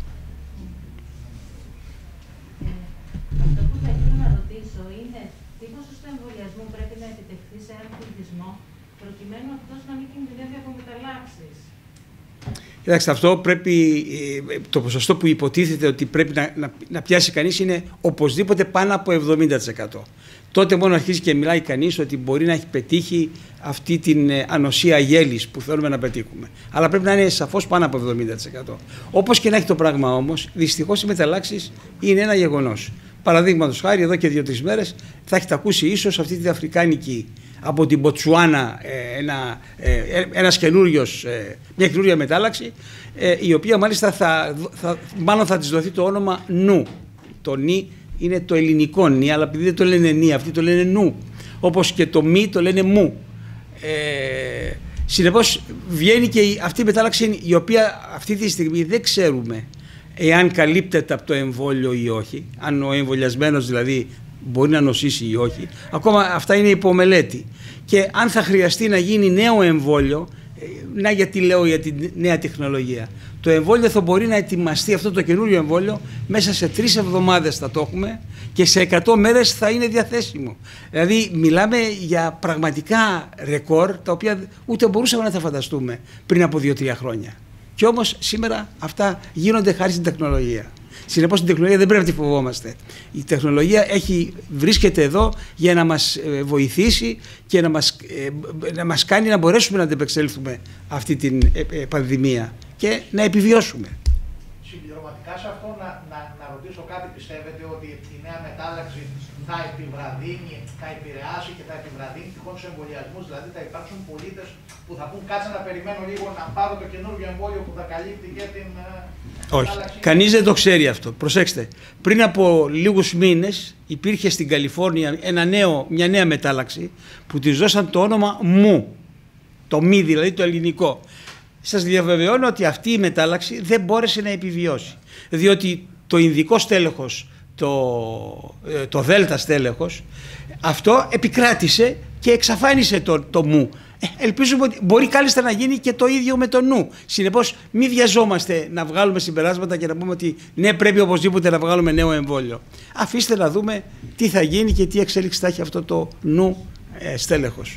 Αυτό που θα ήθελα να ρωτήσω είναι τι ποσοστό εμβολιασμού πρέπει να επιτευχθεί σε έναν πληθυσμό προκειμένου αυτός να μην κινδυνεύει από μεταλλάξεις. Κοιτάξτε, αυτό πρέπει, το ποσοστό που υποτίθεται ότι πρέπει να πιάσει κανείς είναι οπωσδήποτε πάνω από 70%. Τότε μόνο αρχίζει και μιλάει κανείς ότι μπορεί να έχει πετύχει αυτή την ανοσία γέλης που θέλουμε να πετύχουμε. Αλλά πρέπει να είναι σαφώς πάνω από 70%. Όπως και να έχει το πράγμα όμως, δυστυχώς οι μεταλλάξεις είναι ένα γεγονός. Παραδείγματος χάρη, εδώ και 2-3 μέρες θα έχετε ακούσει ίσως αυτή την αφρικάνικη από την Μποτσουάνα μια καινούρια μετάλλαξη, η οποία μάλιστα μάλλον θα της δοθεί το όνομα νου. Το νι είναι το ελληνικό νι, αλλά επειδή δεν το λένε νι, αυτοί το λένε νου. Όπως και το μη το λένε μου. Συνεπώς βγαίνει και αυτή η μετάλλαξη, η οποία αυτή τη στιγμή δεν ξέρουμε εάν καλύπτεται από το εμβόλιο ή όχι, αν ο εμβολιασμένος δηλαδή μπορεί να νοσήσει ή όχι. Ακόμα αυτά είναι υπομελέτη. Και αν θα χρειαστεί να γίνει νέο εμβόλιο, να γιατί λέω για τη νέα τεχνολογία. Το εμβόλιο θα μπορεί να ετοιμαστεί, αυτό το καινούριο εμβόλιο, μέσα σε 3 εβδομάδες θα το έχουμε και σε 100 μέρες θα είναι διαθέσιμο. Δηλαδή μιλάμε για πραγματικά ρεκόρ, τα οποία ούτε μπορούσαμε να τα φανταστούμε πριν από 2-3 χρόνια. Και όμως σήμερα αυτά γίνονται χάρη στην τεχνολογία. Συνεπώς την τεχνολογία δεν πρέπει να τη φοβόμαστε. Η τεχνολογία βρίσκεται εδώ για να μας βοηθήσει και να μας κάνει να μπορέσουμε να αντεπεξέλθουμε αυτή την πανδημία και να επιβιώσουμε. Συμπληρωματικά σε αυτό να ρωτήσω κάτι, πιστεύετε ότι η νέα μετάλλαξη θα επιβραδύνει, θα επηρεάσει και θα επιβραδύνει τυχόν τους εμβολιασμούς, δηλαδή θα υπάρξουν πολίτες που θα πούν κάτσε να περιμένω λίγο να πάρω το καινούργιο εμβόλιο που θα καλύπτει και την Όχι, κανείς δεν το ξέρει αυτό. Προσέξτε, πριν από λίγους μήνες υπήρχε στην Καλιφόρνια μια νέα μετάλλαξη που της δώσαν το όνομα μου, το μη δηλαδή το ελληνικό. Σας διαβεβαιώνω ότι αυτή η μετάλλαξη δεν μπόρεσε να επιβιώσει, διότι το ινδικό στέλεχος, το δέλτα στέλεχος, αυτό επικράτησε και εξαφάνισε το μου. Ελπίζουμε ότι μπορεί κάλλιστα να γίνει και το ίδιο με το νου. Συνεπώς μην βιαζόμαστε να βγάλουμε συμπεράσματα και να πούμε ότι ναι, πρέπει οπωσδήποτε να βγάλουμε νέο εμβόλιο. Αφήστε να δούμε τι θα γίνει και τι εξέλιξη θα έχει αυτό το νου στέλεχος.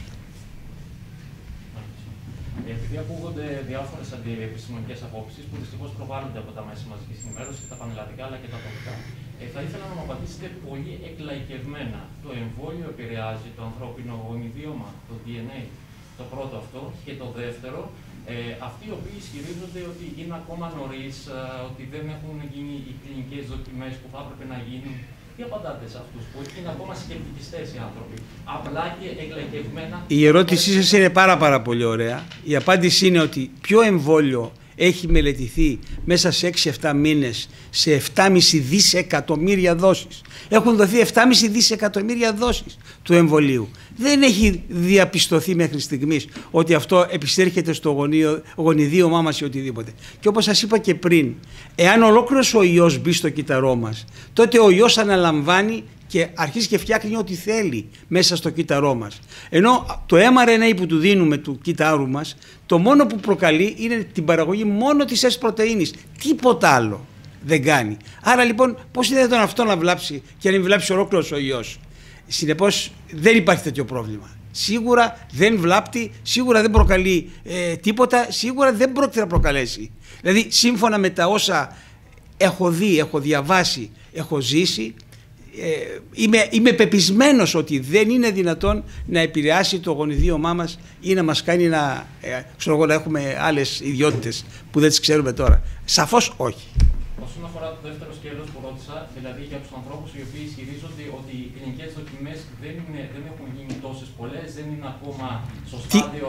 Επειδή ακούγονται διάφορες αντιεπιστημονικές απόψεις που δυστυχώς προβάλλονται από τα μέσα μαζικής ενημέρωσης και τα πανελλαδικά αλλά και τα τοπικά, θα ήθελα να μου απαντήσετε πολύ εκλαϊκευμένα. Το εμβόλιο επηρεάζει το ανθρώπινο γονιδίωμα, το DNA, το πρώτο αυτό. Και το δεύτερο, αυτοί οι οποίοι ισχυρίζονται ότι είναι ακόμα νωρίς, ότι δεν έχουν γίνει οι κλινικές δοκιμές που θα έπρεπε να γίνουν. Τι απαντάτε σε αυτούς που είναι ακόμα σκεπτικιστές οι άνθρωποι, απλά και εκλαϊκευμένα? Η ερώτησή σας είναι πάρα πολύ ωραία. Η απάντηση είναι ότι ποιο εμβόλιο έχει μελετηθεί μέσα σε 6-7 μήνες σε 7,5 δισεκατομμύρια δόσεις. Έχουν δοθεί 7,5 δισεκατομμύρια δόσεις του εμβολίου. Δεν έχει διαπιστωθεί μέχρι στιγμής ότι αυτό επιστέρχεται στο γονιδίωμά μας ή οτιδήποτε. Και όπως σας είπα και πριν, εάν ολόκληρος ο ιός μπει στο κύτταρό μας, τότε ο ιός αναλαμβάνει και αρχίζει και φτιάχνει ό,τι θέλει μέσα στο κύτταρό μας. Ενώ το mRNA που του δίνουμε του κύτταρου μας, το μόνο που προκαλεί είναι την παραγωγή μόνο της S πρωτεΐνης. Τίποτα άλλο δεν κάνει. Άρα λοιπόν πώς είναι δυνατόν αυτό να βλάψει και να μην βλάψει ολόκληρος ο ιός? Συνεπώς δεν υπάρχει τέτοιο πρόβλημα. Σίγουρα δεν βλάπτει, σίγουρα δεν προκαλεί τίποτα, σίγουρα δεν πρόκειται να προκαλέσει. Δηλαδή σύμφωνα με τα όσα έχω δει, έχω διαβάσει, έχω ζήσει, είμαι πεπισμένος ότι δεν είναι δυνατόν να επηρεάσει το γονιδίωμά μας ή να μας κάνει να έχουμε άλλες ιδιότητες που δεν τις ξέρουμε τώρα. Σαφώς όχι. Όσον αφορά το δεύτερο σκέλος που ρώτησα, δηλαδή για τους ανθρώπους οι οποίοι ισχυρίζονται ότι οι κλινικές δοκιμές δεν έχουν γίνει τόσες πολλές, δεν είναι ακόμα στο στάδιο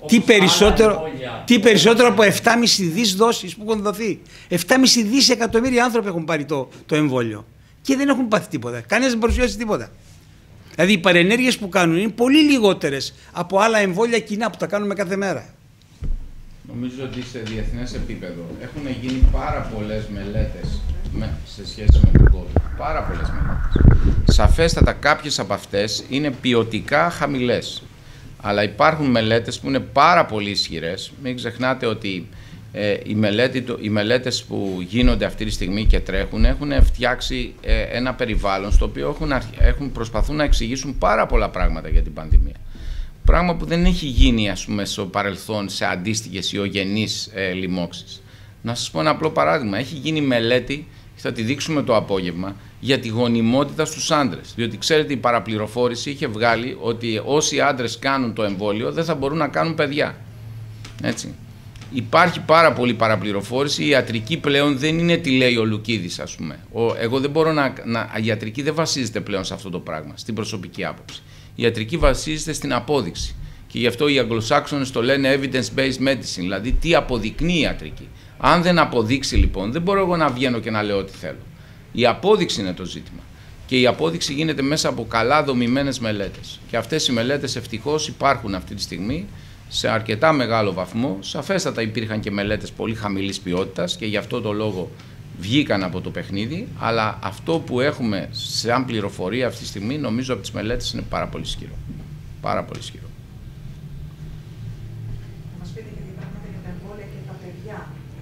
τι περισσότερο από 7,5 δις δόσεις που έχουν δοθεί. 7,5 δισεκατομμύρια άνθρωποι έχουν πάρει το εμβόλιο και δεν έχουν πάθει τίποτα. Κανένας δεν παρουσιάζει τίποτα. Δηλαδή οι παρενέργειες που κάνουν είναι πολύ λιγότερες από άλλα εμβόλια κοινά που τα κάνουμε κάθε μέρα. Νομίζω ότι σε διεθνές επίπεδο έχουν γίνει πάρα πολλές μελέτες σε σχέση με τον COVID. Πάρα πολλές μελέτες. Σαφέστατα κάποιες από αυτές είναι ποιοτικά χαμηλές. Αλλά υπάρχουν μελέτες που είναι πάρα πολύ ισχυρές. Μην ξεχνάτε ότι οι μελέτες που γίνονται αυτή τη στιγμή και τρέχουν έχουν φτιάξει ένα περιβάλλον στο οποίο προσπαθούν να εξηγήσουν πάρα πολλά πράγματα για την πανδημία. Πράγμα που δεν έχει γίνει, ας πούμε, στο παρελθόν σε αντίστοιχες ιογενείς λοιμώξεις. Να σας πω ένα απλό παράδειγμα. Έχει γίνει μελέτη, θα τη δείξουμε το απόγευμα, για τη γονιμότητα στους άντρες. Διότι ξέρετε, η παραπληροφόρηση είχε βγάλει ότι όσοι άντρες κάνουν το εμβόλιο δεν θα μπορούν να κάνουν παιδιά. Έτσι. Υπάρχει πάρα πολύ παραπληροφόρηση. Η ιατρική πλέον δεν είναι τι λέει ο Λουκίδης, ας πούμε. Εγώ δεν μπορώ η ιατρική δεν βασίζεται πλέον σε αυτό το πράγμα, στην προσωπική άποψη. Η ιατρική βασίζεται στην απόδειξη. Και γι' αυτό οι Αγγλοσάξονες το λένε evidence-based medicine, δηλαδή τι αποδεικνύει η ιατρική. Αν δεν αποδείξει λοιπόν, δεν μπορώ εγώ να βγαίνω και να λέω ό,τι θέλω. Η απόδειξη είναι το ζήτημα. Και η απόδειξη γίνεται μέσα από καλά δομημένες μελέτες. Και αυτές οι μελέτες ευτυχώς υπάρχουν αυτή τη στιγμή σε αρκετά μεγάλο βαθμό. Σαφέστατα υπήρχαν και μελέτες πολύ χαμηλής ποιότητας και γι' αυτό το λόγο βγήκαν από το παιχνίδι, αλλά αυτό που έχουμε σαν πληροφορία αυτή τη στιγμή νομίζω από τις μελέτες είναι πάρα πολύ ισχυρό. Πάρα πολύ ισχυρό. Θα μας πείτε και δύο πράγματα για τα εμβόλια και τα παιδιά.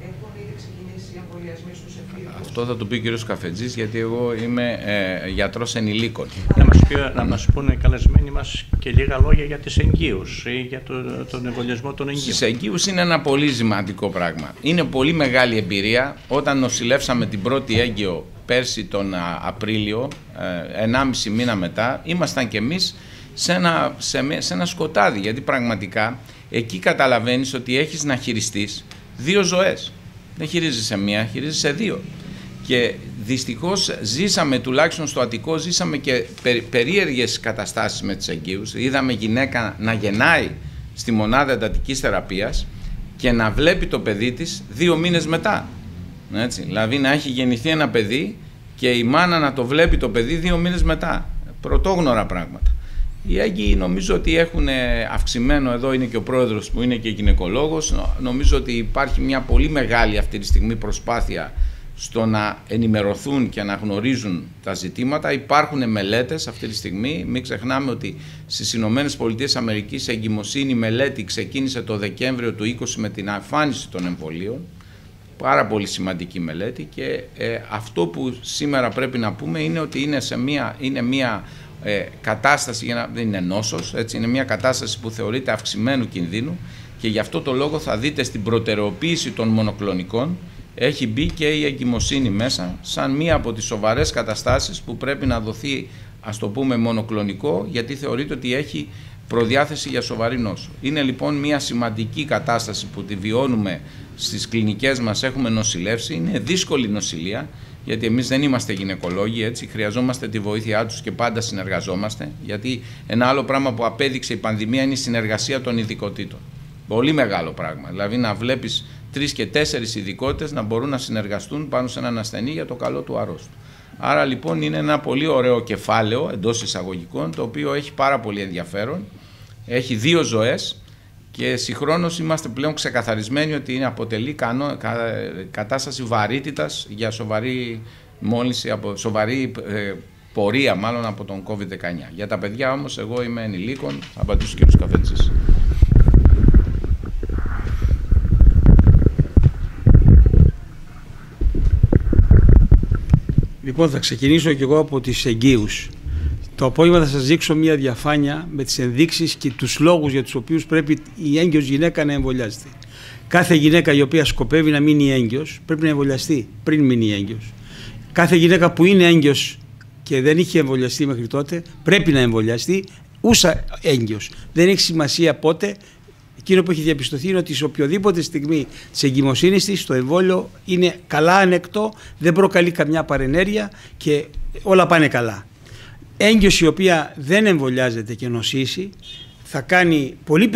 έχουν ήδη ξεκινήσει οι εμβολιασμοί στους εφήβους? Αυτό θα το πει ο κ. Καφετζής, γιατί εγώ είμαι γιατρός ενηλίκων. Να μας πούνε οι καλεσμένοι μας και λίγα λόγια για τις εγγύους ή για τον εμβολιασμό των εγγύων. Στις εγγύους είναι ένα πολύ σημαντικό πράγμα. Είναι πολύ μεγάλη εμπειρία. Όταν νοσηλεύσαμε την πρώτη έγκυο πέρσι τον Απρίλιο, 1,5 μήνα μετά, ήμασταν κι εμείς σε ένα σκοτάδι, γιατί πραγματικά εκεί καταλαβαίνεις ότι έχεις να χειριστείς 2 ζωές. Δεν χειρίζεσαι μία, χειρίζεσαι 2. Και δυστυχώς ζήσαμε, τουλάχιστον στο Αττικό, ζήσαμε και περίεργες καταστάσεις με τις εγγύους. Είδαμε γυναίκα να γεννάει στη μονάδα εντατικής θεραπείας και να βλέπει το παιδί της 2 μήνες μετά. Έτσι, δηλαδή να έχει γεννηθεί ένα παιδί και η μάνα να το βλέπει το παιδί 2 μήνες μετά. Πρωτόγνωρα πράγματα. Οι έγκυοι νομίζω ότι έχουν αυξημένο, εδώ είναι και ο πρόεδρος που είναι και γυναικολόγος, νομίζω ότι υπάρχει μια πολύ μεγάλη αυτή τη στιγμή προσπάθεια στο να ενημερωθούν και να γνωρίζουν τα ζητήματα. Υπάρχουν μελέτες αυτή τη στιγμή, μην ξεχνάμε ότι στις Ηνωμένες Πολιτείες Αμερικής εγκυμοσύνη μελέτη ξεκίνησε το Δεκέμβριο του 20 με την εμφάνιση των εμβολίων, πάρα πολύ σημαντική μελέτη, και αυτό που σήμερα πρέπει να πούμε είναι ότι είναι μια κατάσταση, δεν είναι νόσος, έτσι, είναι μια κατάσταση που θεωρείται αυξημένου κινδύνου, και γι' αυτό το λόγο θα δείτε στην προτεραιοποίηση των μονοκλονικών έχει μπει και η εγκυμοσύνη μέσα σαν μία από τις σοβαρές καταστάσεις που πρέπει να δοθεί, ας το πούμε, μονοκλονικό, γιατί θεωρείται ότι έχει προδιάθεση για σοβαρή νόσο. Είναι λοιπόν μια σημαντική κατάσταση που τη βιώνουμε στις κλινικές μας, έχουμε νοσηλεύσει, είναι δύσκολη νοσηλεία, γιατί εμείς δεν είμαστε γυναικολόγοι, έτσι, χρειαζόμαστε τη βοήθειά τους και πάντα συνεργαζόμαστε, γιατί ένα άλλο πράγμα που απέδειξε η πανδημία είναι η συνεργασία των ειδικοτήτων. Πολύ μεγάλο πράγμα, δηλαδή να βλέπεις 3 και 4 ειδικότητες να μπορούν να συνεργαστούν πάνω σε έναν ασθενή για το καλό του αρρώστου. Άρα λοιπόν είναι ένα πολύ ωραίο κεφάλαιο εντός εισαγωγικών, το οποίο έχει πάρα πολύ ενδιαφέρον, έχει 2 ζωές και συγχρόνως είμαστε πλέον ξεκαθαρισμένοι ότι αποτελεί κατάσταση βαρύτητας για σοβαρή μόλυνση, σοβαρή πορεία μάλλον από τον COVID-19. Για τα παιδιά όμως, εγώ είμαι ενηλίκων, θα απαντήσω ο κ. Καφετζής. Λοιπόν, θα ξεκινήσω και εγώ από τις εγγύους. Το απόγευμα θα σας δείξω μια διαφάνεια με τις ενδείξεις και τους λόγους για τους οποίους πρέπει η έγκυος γυναίκα να εμβολιάζεται. Κάθε γυναίκα η οποία σκοπεύει να μείνει έγκυος πρέπει να εμβολιαστεί πριν μείνει έγκυος. Κάθε γυναίκα που είναι έγκυος και δεν είχε εμβολιαστεί μέχρι τότε πρέπει να εμβολιαστεί ούσα έγκυος. Δεν έχει σημασία πότε. Εκείνο που έχει διαπιστωθεί είναι ότι σε οποιοδήποτε στιγμή της εγκυμοσύνης της το εμβόλιο είναι καλά ανεκτό, δεν προκαλεί καμιά παρενέργεια και όλα πάνε καλά. Έγκυος η οποία δεν εμβολιάζεται και νοσήσει θα κάνει πολύ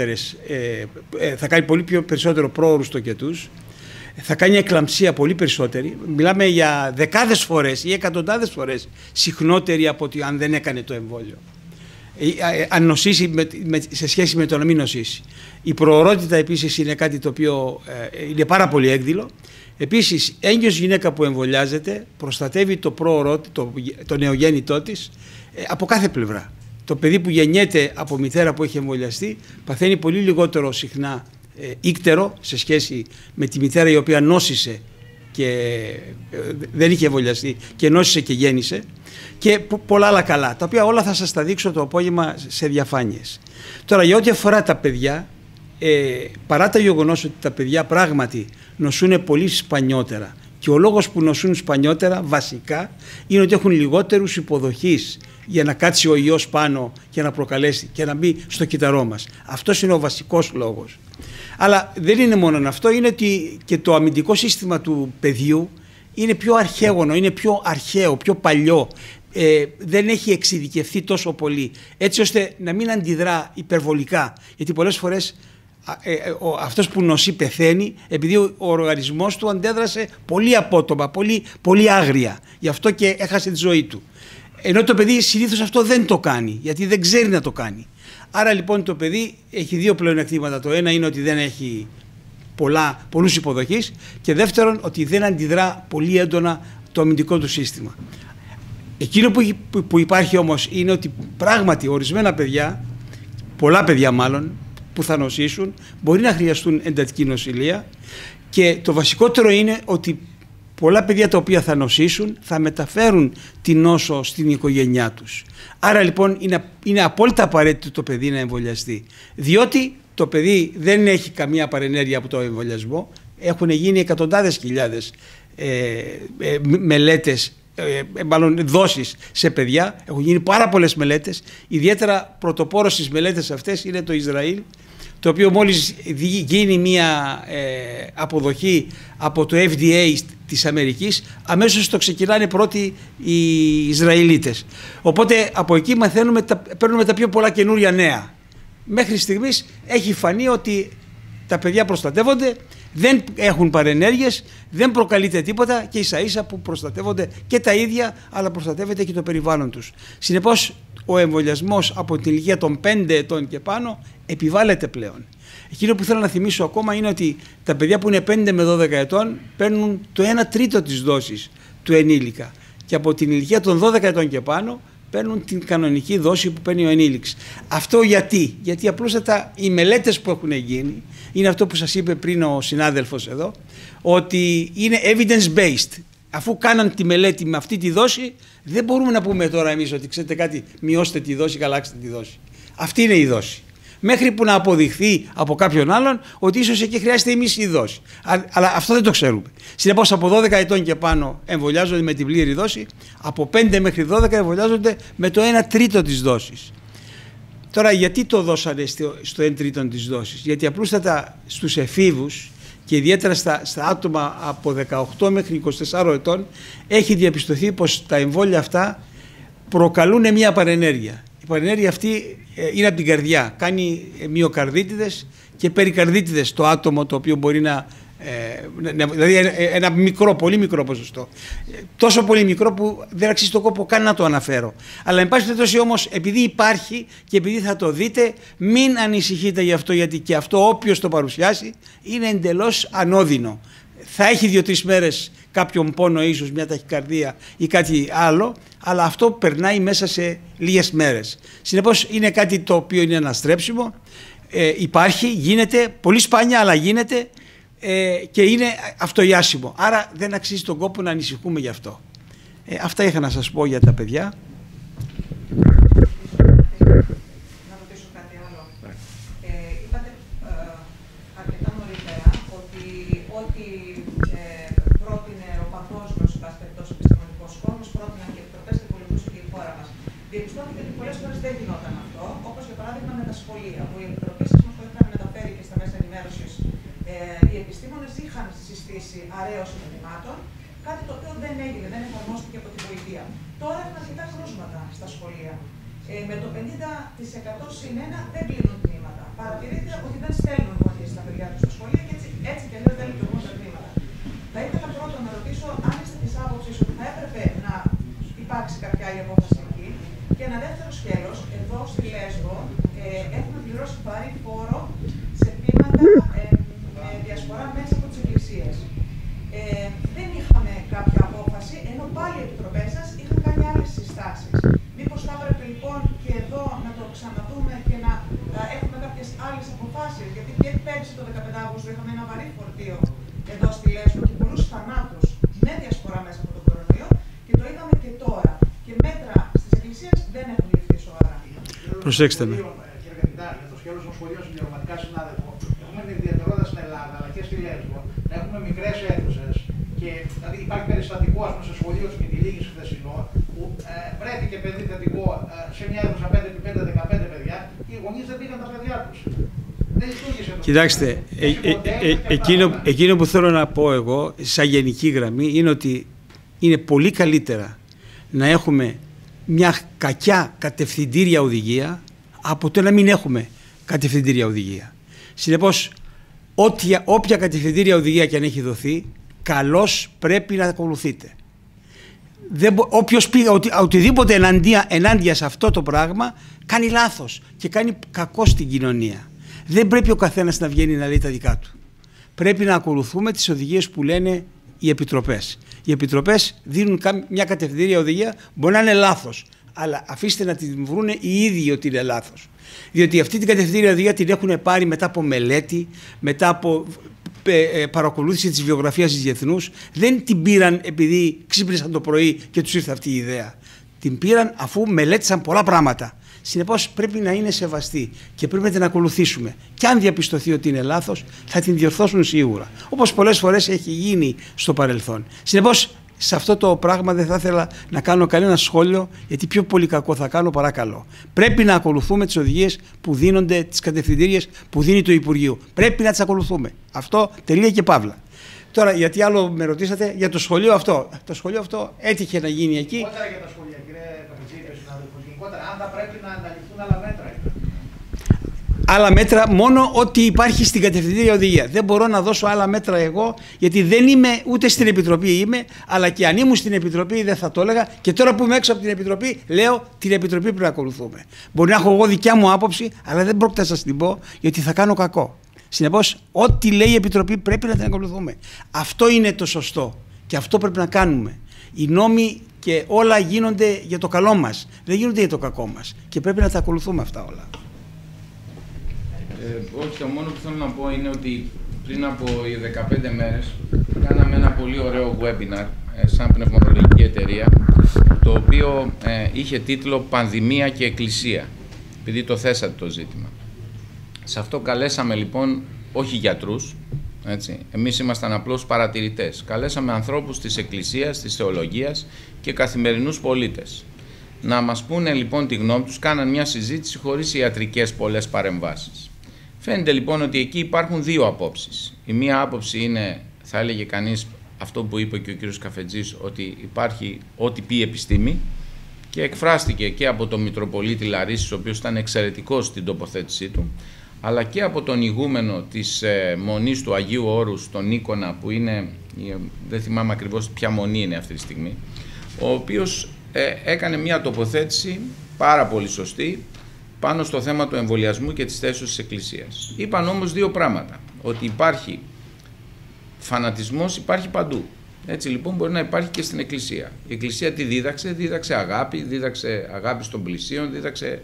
περισσότερο πρόωρους τοκετούς, θα κάνει εκλαμψία πολύ περισσότερη. Μιλάμε για δεκάδες φορές ή εκατοντάδες φορές συχνότερη από ότι αν δεν έκανε το εμβόλιο. Αν νοσήσει σε σχέση με το να μην νοσήσει. Η προωρότητα επίσης είναι κάτι το οποίο είναι πάρα πολύ έκδηλο. Επίσης, έγκυος γυναίκα που εμβολιάζεται προστατεύει το νεογέννητό της από κάθε πλευρά. Το παιδί που γεννιέται από μητέρα που έχει εμβολιαστεί παθαίνει πολύ λιγότερο συχνά ίκτερο σε σχέση με τη μητέρα η οποία νόσησε και δεν είχε εμβολιαστεί και νόσησε και γέννησε, και πολλά άλλα καλά, τα οποία όλα θα σας τα δείξω το απόγευμα σε διαφάνειες. Τώρα, για ό,τι αφορά τα παιδιά, παρά το γεγονός ότι τα παιδιά πράγματι νοσούν πολύ σπανιότερα, και ο λόγος που νοσούν σπανιότερα βασικά είναι ότι έχουν λιγότερους υποδοχείς για να κάτσει ο ιός πάνω και να προκαλέσει και να μπει στο κύτταρό μας. Αυτός είναι ο βασικός λόγος. Αλλά δεν είναι μόνο αυτό, είναι ότι και το αμυντικό σύστημα του παιδιού είναι πιο αρχαίγωνο, είναι πιο αρχαίο, πιο παλιό. Δεν έχει εξειδικευθεί τόσο πολύ, έτσι ώστε να μην αντιδρά υπερβολικά. Γιατί πολλές φορές αυτός που νοσεί πεθαίνει επειδή ο οργανισμός του αντέδρασε πολύ απότομα, πολύ άγρια. Γι' αυτό και έχασε τη ζωή του. Ενώ το παιδί συνήθως αυτό δεν το κάνει, γιατί δεν ξέρει να το κάνει. Άρα λοιπόν το παιδί έχει 2 πλεονεκτήματα. Το ένα είναι ότι δεν έχει πολλούς υποδοχείς, και δεύτερον ότι δεν αντιδρά πολύ έντονα το αμυντικό του σύστημα. Εκείνο που υπάρχει όμως είναι ότι πράγματι ορισμένα παιδιά, πολλά παιδιά μάλλον, που θα νοσήσουν, μπορεί να χρειαστούν εντατική νοσηλεία και το βασικότερο είναι ότι πολλά παιδιά τα οποία θα νοσήσουν θα μεταφέρουν την νόσο στην οικογένειά τους. Άρα λοιπόν είναι απόλυτα απαραίτητο το παιδί να εμβολιαστεί, διότι το παιδί δεν έχει καμία παρενέργεια από το εμβολιασμό. Έχουν γίνει εκατοντάδες χιλιάδες μελέτες, μάλλον δόσεις σε παιδιά. Έχουν γίνει πάρα πολλές μελέτες. Ιδιαίτερα πρωτοπόρος στις μελέτες αυτές είναι το Ισραήλ, το οποίο μόλις γίνει μια αποδοχή από το FDA της Αμερικής, αμέσως το ξεκινάνε πρώτοι οι Ισραηλίτες. Οπότε από εκεί παίρνουμε τα πιο πολλά καινούρια νέα. Μέχρι στιγμής έχει φανεί ότι τα παιδιά προστατεύονται, δεν έχουν παρενέργειες, δεν προκαλείται τίποτα και ίσα ίσα που προστατεύονται και τα ίδια, αλλά προστατεύεται και το περιβάλλον τους. Συνεπώς ο εμβολιασμός από την ηλικία των 5 ετών και πάνω επιβάλλεται πλέον. Εκείνο που θέλω να θυμίσω ακόμα είναι ότι τα παιδιά που είναι 5 με 12 ετών παίρνουν το 1/3 της δόσης του ενήλικα και από την ηλικία των 12 ετών και πάνω παίρνουν την κανονική δόση που παίρνει ο ενήλικς. Αυτό γιατί απλούστατα οι μελέτες που έχουν γίνει είναι αυτό που σας είπε πριν ο συνάδελφος εδώ, ότι είναι evidence based. Αφού κάναν τη μελέτη με αυτή τη δόση, δεν μπορούμε να πούμε τώρα εμείς ότι ξέρετε κάτι, μειώστε τη δόση, αλλάξτε τη δόση. Αυτή είναι η δόση. Μέχρι που να αποδειχθεί από κάποιον άλλον ότι ίσως εκεί χρειάζεται η μισή δόση. Αλλά αυτό δεν το ξέρουμε. Συνεπώς από 12 ετών και πάνω εμβολιάζονται με την πλήρη δόση, από 5 μέχρι 12 εμβολιάζονται με το 1/3 της δόσης. Τώρα γιατί το δώσανε στο 1/3 της δόσης? Γιατί απλούστατα στους εφήβους και ιδιαίτερα στα άτομα από 18 μέχρι 24 ετών έχει διαπιστωθεί πως τα εμβόλια αυτά προκαλούν μια παρενέργεια. Η παρενέργεια αυτή είναι από την καρδιά. Κάνει μυοκαρδίτιδες και περικαρδίτιδες το άτομο το οποίο μπορεί δηλαδή ένα μικρό, πολύ μικρό ποσοστό. Τόσο πολύ μικρό που δεν αξίζει το κόπο καν να το αναφέρω. Αλλά εν πάση περιπτώσει όμως, επειδή υπάρχει και επειδή θα το δείτε, μην ανησυχείτε γι' αυτό, γιατί και αυτό όποιος το παρουσιάσει είναι εντελώς ανώδυνο. Θα έχει 2-3 μέρες κάποιον πόνο, ίσως μια ταχυκαρδία ή κάτι άλλο, αλλά αυτό περνάει μέσα σε λίγες μέρες. Συνεπώς είναι κάτι το οποίο είναι αναστρέψιμο, υπάρχει, γίνεται, πολύ σπάνια αλλά γίνεται και είναι αυτοιάσιμο. Άρα δεν αξίζει τον κόπο να ανησυχούμε γι' αυτό. Αυτά είχα να σας πω για τα παιδιά. Να ρωτήσω κάτι άλλο. Είπατε αρκετά νωρίτερα ότι ό,τι πρότεινε ο παγκόσμιος επιστημονικός κόσμος, πρότειναν και επιτροπές και πολιτικούς και η χώρα μας. Διαπιστώθηκε ότι πολλές φορές δεν γινόταν αυτό, όπως για παράδειγμα με τα σχολεία, που οι επιτροπές μας είχαν μεταφέρει και στα μέσα ενημέρωσης. Οι επιστήμονες είχαν συστήσει αραίωση μηνυμάτων, κάτι το οποίο δεν έγινε, δεν εφαρμόστηκε από την πολιτεία. Τώρα έχουν αρκετά κρούσματα στα σχολεία. Με το 50% συν 1 δεν κλείνουν τμήματα. Παρατηρείται ότι δεν στέλνουν γονείς τα παιδιά τους στα σχολεία και έτσι και αλλιώς δεν λειτουργούν τα τμήματα. Θα ήθελα πρώτον να ρωτήσω αν είστε της άποψης ότι θα έπρεπε να υπάρξει κάποια άλλη απόφαση εκεί. Και ένα δεύτερο σκέλος, εδώ στη Λέσβο έχουμε πληρώσει βαρύ φόρο σε τμήματα με διασπορά μέσα από τις εκκλησίες. Δεν είχαμε κάποια απόφαση, ενώ πάλι οι επιτροπές σας είχαν κάνει άλλες συστάσεις. Μήπως θα έπρεπε λοιπόν και εδώ να το ξαναδούμε και να έχουμε κάποιες άλλες αποφάσεις? Γιατί και πέρυσι το 15 Αύγουστο είχαμε ένα βαρύ φορτίο εδώ στη Λέσβο και πολλούς θανάτους με διασπορά μέσα από τον κορονοϊό και το είδαμε και τώρα. Και μέτρα στις εκκλησίες δεν έχουν ληφθεί σοβαρά. Προσέξτε με. Κύριε Καθηγητά, για το σκέλος των σχολείων συμπληρωματικά συνάδελφο, έχουμε την ιδιαιτερότητα στην Ελλάδα αλλά και στη Λέσβο να έχουμε μικρές αίθουσες. Και δηλαδή υπάρχει περιστατικό σε σχολείο της Μητυλίγης χθεσινό που βρέθηκε παιδί θετικό σε μια αίθουσα 5x5-15 παιδιά και οι γονείς δεν πήγαν τα παιδιά τους. Δεν λειτουργήσε το. Κοιτάξτε, εκείνο που θέλω να πω εγώ σαν γενική γραμμή είναι ότι είναι πολύ καλύτερα να έχουμε μια κακιά κατευθυντήρια οδηγία από το να μην έχουμε κατευθυντήρια οδηγία. Συνεπώς, όποια κατευθυντήρια οδηγία και αν έχει δοθεί, καλώς πρέπει να ακολουθείτε. Όποιος πει οτιδήποτε ενάντια σε αυτό το πράγμα κάνει λάθος και κάνει κακό στην κοινωνία. Δεν πρέπει ο καθένας να βγαίνει να λέει τα δικά του. Πρέπει να ακολουθούμε τις οδηγίες που λένε οι επιτροπές. Οι επιτροπές δίνουν μια κατευθυντήρια οδηγία, μπορεί να είναι λάθος, αλλά αφήστε να την βρούνε οι ίδιοι ότι είναι λάθος. Διότι αυτή την κατευθυντήρια οδηγία την έχουν πάρει μετά από μελέτη, μετά από παρακολούθηση της βιογραφίας της διεθνούς. Δεν την πήραν επειδή ξύπνησαν το πρωί και τους ήρθε αυτή η ιδέα. Την πήραν αφού μελέτησαν πολλά πράγματα. Συνεπώς πρέπει να είναι σεβαστή και πρέπει να την ακολουθήσουμε. Και αν διαπιστωθεί ότι είναι λάθος, θα την διορθώσουν σίγουρα. Όπως πολλές φορές έχει γίνει στο παρελθόν. Συνεπώς, σε αυτό το πράγμα δεν θα ήθελα να κάνω κανένα σχόλιο, γιατί πιο πολύ κακό θα κάνω παρά καλό. Πρέπει να ακολουθούμε τις οδηγίες που δίνονται, τις κατευθυντήριες που δίνει το Υπουργείο. Πρέπει να τις ακολουθούμε. Αυτό τελεία και παύλα. Τώρα, γιατί άλλο με ρωτήσατε για το σχολείο αυτό. Το σχολείο αυτό έτυχε να γίνει εκεί. Γενικότερα για τα σχολεία, κύριε Καφετζή, γενικότερα, αν θα πρέπει να ανταληφθούν άλλα μέτρα. Άλλα μέτρα μόνο ό,τι υπάρχει στην κατευθυντήρια οδηγία. Δεν μπορώ να δώσω άλλα μέτρα εγώ, γιατί δεν είμαι ούτε στην Επιτροπή είμαι, αλλά και αν ήμουν στην Επιτροπή δεν θα το έλεγα. Και τώρα που είμαι έξω από την Επιτροπή, λέω την Επιτροπή πρέπει να ακολουθούμε. Μπορεί να έχω εγώ δικιά μου άποψη, αλλά δεν πρόκειται να σας την πω, γιατί θα κάνω κακό. Συνεπώς, ό,τι λέει η Επιτροπή πρέπει να την ακολουθούμε. Αυτό είναι το σωστό και αυτό πρέπει να κάνουμε. Οι νόμοι και όλα γίνονται για το καλό μας, δεν γίνονται για το κακό μας. Και πρέπει να τα ακολουθούμε αυτά όλα. Όχι, το μόνο που θέλω να πω είναι ότι πριν από 15 μέρες κάναμε ένα πολύ ωραίο webinar σαν πνευμονολογική εταιρεία, το οποίο είχε τίτλο «Πανδημία και Εκκλησία», επειδή το θέσατε το ζήτημα. Σε αυτό καλέσαμε λοιπόν όχι γιατρούς, έτσι, εμείς ήμασταν απλώς παρατηρητές. Καλέσαμε ανθρώπους της Εκκλησίας, της Θεολογίας και καθημερινούς πολίτες. Να μας πούνε λοιπόν τη γνώμη τους, κάναν μια συζήτηση χωρίς ιατρικές πολλές παρεμβάσεις. Φαίνεται λοιπόν ότι εκεί υπάρχουν δύο απόψεις. Η μία άποψη είναι, θα έλεγε κανείς, αυτό που είπε και ο κύριος Καφετζής, ότι υπάρχει ό,τι πει η επιστήμη, και εκφράστηκε και από τον Μητροπολίτη Λαρίσης, ο οποίος ήταν εξαιρετικός στην τοποθέτησή του, αλλά και από τον ηγούμενο της Μονής του Αγίου Όρους, τον Νίκονα, που είναι, δεν θυμάμαι ακριβώς ποια μονή είναι αυτή τη στιγμή, ο οποίος έκανε μια τοποθέτηση πάρα πολύ σωστή πάνω στο θέμα του εμβολιασμού και της θέσης της Εκκλησίας. Είπαν όμως δύο πράγματα, ότι υπάρχει φανατισμός, υπάρχει παντού. Έτσι λοιπόν μπορεί να υπάρχει και στην Εκκλησία. Η Εκκλησία τι δίδαξε? Δίδαξε αγάπη στον πλησίον, δίδαξε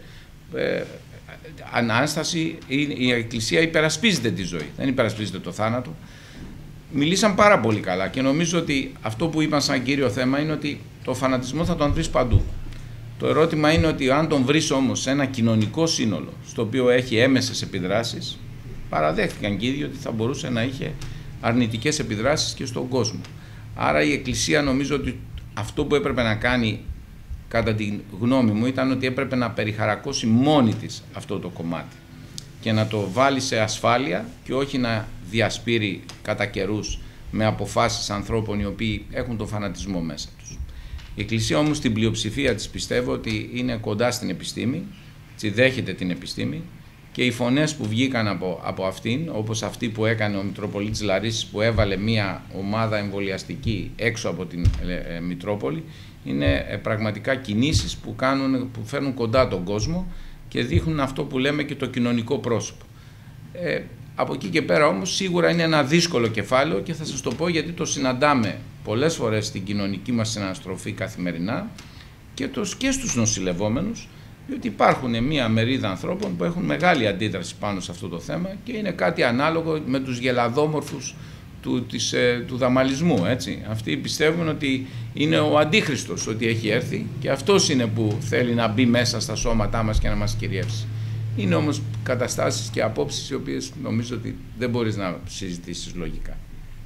ανάσταση. Η Εκκλησία υπερασπίζεται τη ζωή, δεν υπερασπίζεται το θάνατο. Μιλήσαν πάρα πολύ καλά και νομίζω ότι αυτό που είπαν σαν κύριο θέμα είναι ότι το φανατισμό θα τον βρεις παντού. Το ερώτημα είναι ότι αν τον βρεις όμως σε ένα κοινωνικό σύνολο, στο οποίο έχει έμεσες επιδράσεις, παραδέχτηκαν και ίδιοι ότι θα μπορούσε να είχε αρνητικές επιδράσεις και στον κόσμο. Άρα η Εκκλησία, νομίζω ότι αυτό που έπρεπε να κάνει, κατά τη γνώμη μου, ήταν ότι έπρεπε να περιχαρακώσει μόνη της αυτό το κομμάτι και να το βάλει σε ασφάλεια και όχι να διασπείρει κατά καιρούς με αποφάσεις ανθρώπων οι οποίοι έχουν τον φανατισμό μέσα τους. Η Εκκλησία όμως στην πλειοψηφία της πιστεύω ότι είναι κοντά στην επιστήμη, δέχεται την επιστήμη, και οι φωνές που βγήκαν από αυτήν, όπως αυτή που έκανε ο Μητροπολίτης Λαρίσης, που έβαλε μια ομάδα εμβολιαστική έξω από την Μητρόπολη, είναι πραγματικά κινήσεις που φέρνουν κοντά τον κόσμο και δείχνουν αυτό που λέμε και το κοινωνικό πρόσωπο. Από εκεί και πέρα όμως σίγουρα είναι ένα δύσκολο κεφάλαιο και θα σας το πω γιατί το συναντάμε πολλές φορές στην κοινωνική μας συναναστροφή καθημερινά και στους νοσηλευόμενους, διότι υπάρχουν μια μερίδα ανθρώπων που έχουν μεγάλη αντίδραση πάνω σε αυτό το θέμα και είναι κάτι ανάλογο με τους γελαδόμορφους του δαμαλισμού, έτσι. Αυτοί πιστεύουν ότι είναι ο Αντίχριστος ότι έχει έρθει και αυτός είναι που θέλει να μπει μέσα στα σώματά μας και να μας κυριεύσει. Είναι όμως καταστάσεις και απόψεις οι οποίες νομίζω ότι δεν μπορείς να συζητήσεις λογικά.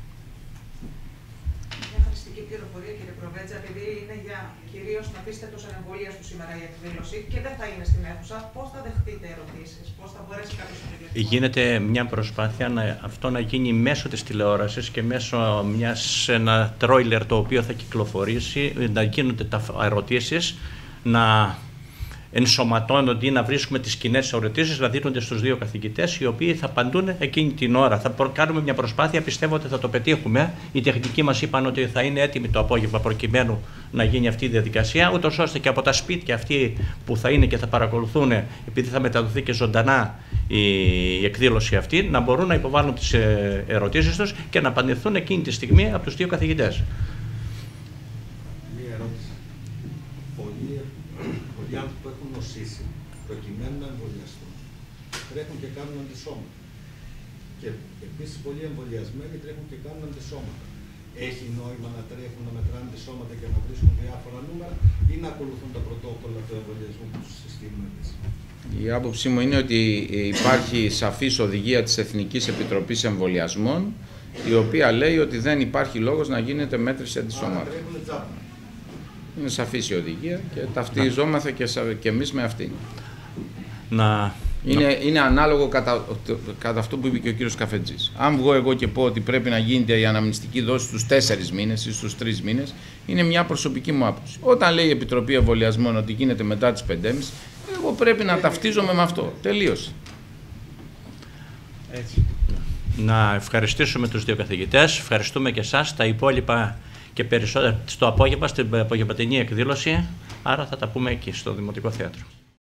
Μια χαριστική πληροφορία, κύριε Προβέτζα, επειδή είναι κυρίως να πείστε τους ανεμβολίαστους σήμερα η εκδήλωση και δεν θα είναι στην αίθουσα, πώς θα δεχτείτε ερωτήσεις, πώς θα μπορέσει κάποιος να τηλεφωνήσει? Γίνεται μια προσπάθεια αυτό να γίνει μέσω της τηλεόρασης και μέσω ένα τρόιλερ το οποίο θα κυκλοφορήσει, να γίνονται τα ερωτήσεις, να ενσωματώνονται ή να βρίσκουμε τις κοινές ερωτήσεις, να δίνονται στους δύο καθηγητές, οι οποίοι θα απαντούν εκείνη την ώρα. Θα κάνουμε μια προσπάθεια, πιστεύω ότι θα το πετύχουμε. Οι τεχνικοί μας είπαν ότι θα είναι έτοιμοι το απόγευμα προκειμένου να γίνει αυτή η διαδικασία, ούτως ώστε και από τα σπίτια αυτοί που θα είναι και θα παρακολουθούν, επειδή θα μεταδοθεί και ζωντανά η εκδήλωση αυτή, να μπορούν να υποβάλουν τις ερωτήσεις τους και να απαντηθούν εκείνη τη στιγμή από τους δύο καθηγητές. Μία ερώτηση. Πολλοί άνθρωποι που έχουν νοσήσει προκειμένου να εμβολιαστούν, τρέχουν και κάνουν αντισώματα. Και επίσης πολλοί εμβολιασμένοι τρέχουν και κάνουν αντισώματα. Έχει νόημα να τρέχουν, να μετράνε αντισώματα και να βρίσκουν διάφορα νούμερα ή να ακολουθούν τα πρωτόκολλα του εμβολιασμού που τους συστήνουν εμείς? Η άποψή μου είναι ότι υπάρχει σαφής οδηγία της Εθνικής Επιτροπής Εμβολιασμών, η οποία λέει ότι δεν υπάρχει λόγος να γίνεται μέτρηση αντισώματων. Είναι σαφής η οδηγία και ταυτιζόμαστε και εμείς με αυτήν. Είναι ανάλογο κατά αυτό που είπε και ο κύριος Καφετζής. Αν βγω εγώ και πω ότι πρέπει να γίνεται η αναμνηστική δόση στους 4 μήνες ή στους 3 μήνες, είναι μια προσωπική μου άποψη. Όταν λέει η Επιτροπή Εμβολιασμών ότι γίνεται μετά τις 5,5, εγώ πρέπει να ταυτίζομαι με αυτό. Τελείωσε. Έτσι. Να ευχαριστήσουμε τους δύο καθηγητές, ευχαριστούμε και εσάς, τα υπόλοιπα και περισσότερα στο απόγευμα, στην απογευματινή εκδήλωση, άρα θα τα πούμε εκεί στο Δημοτικό Θέατρο.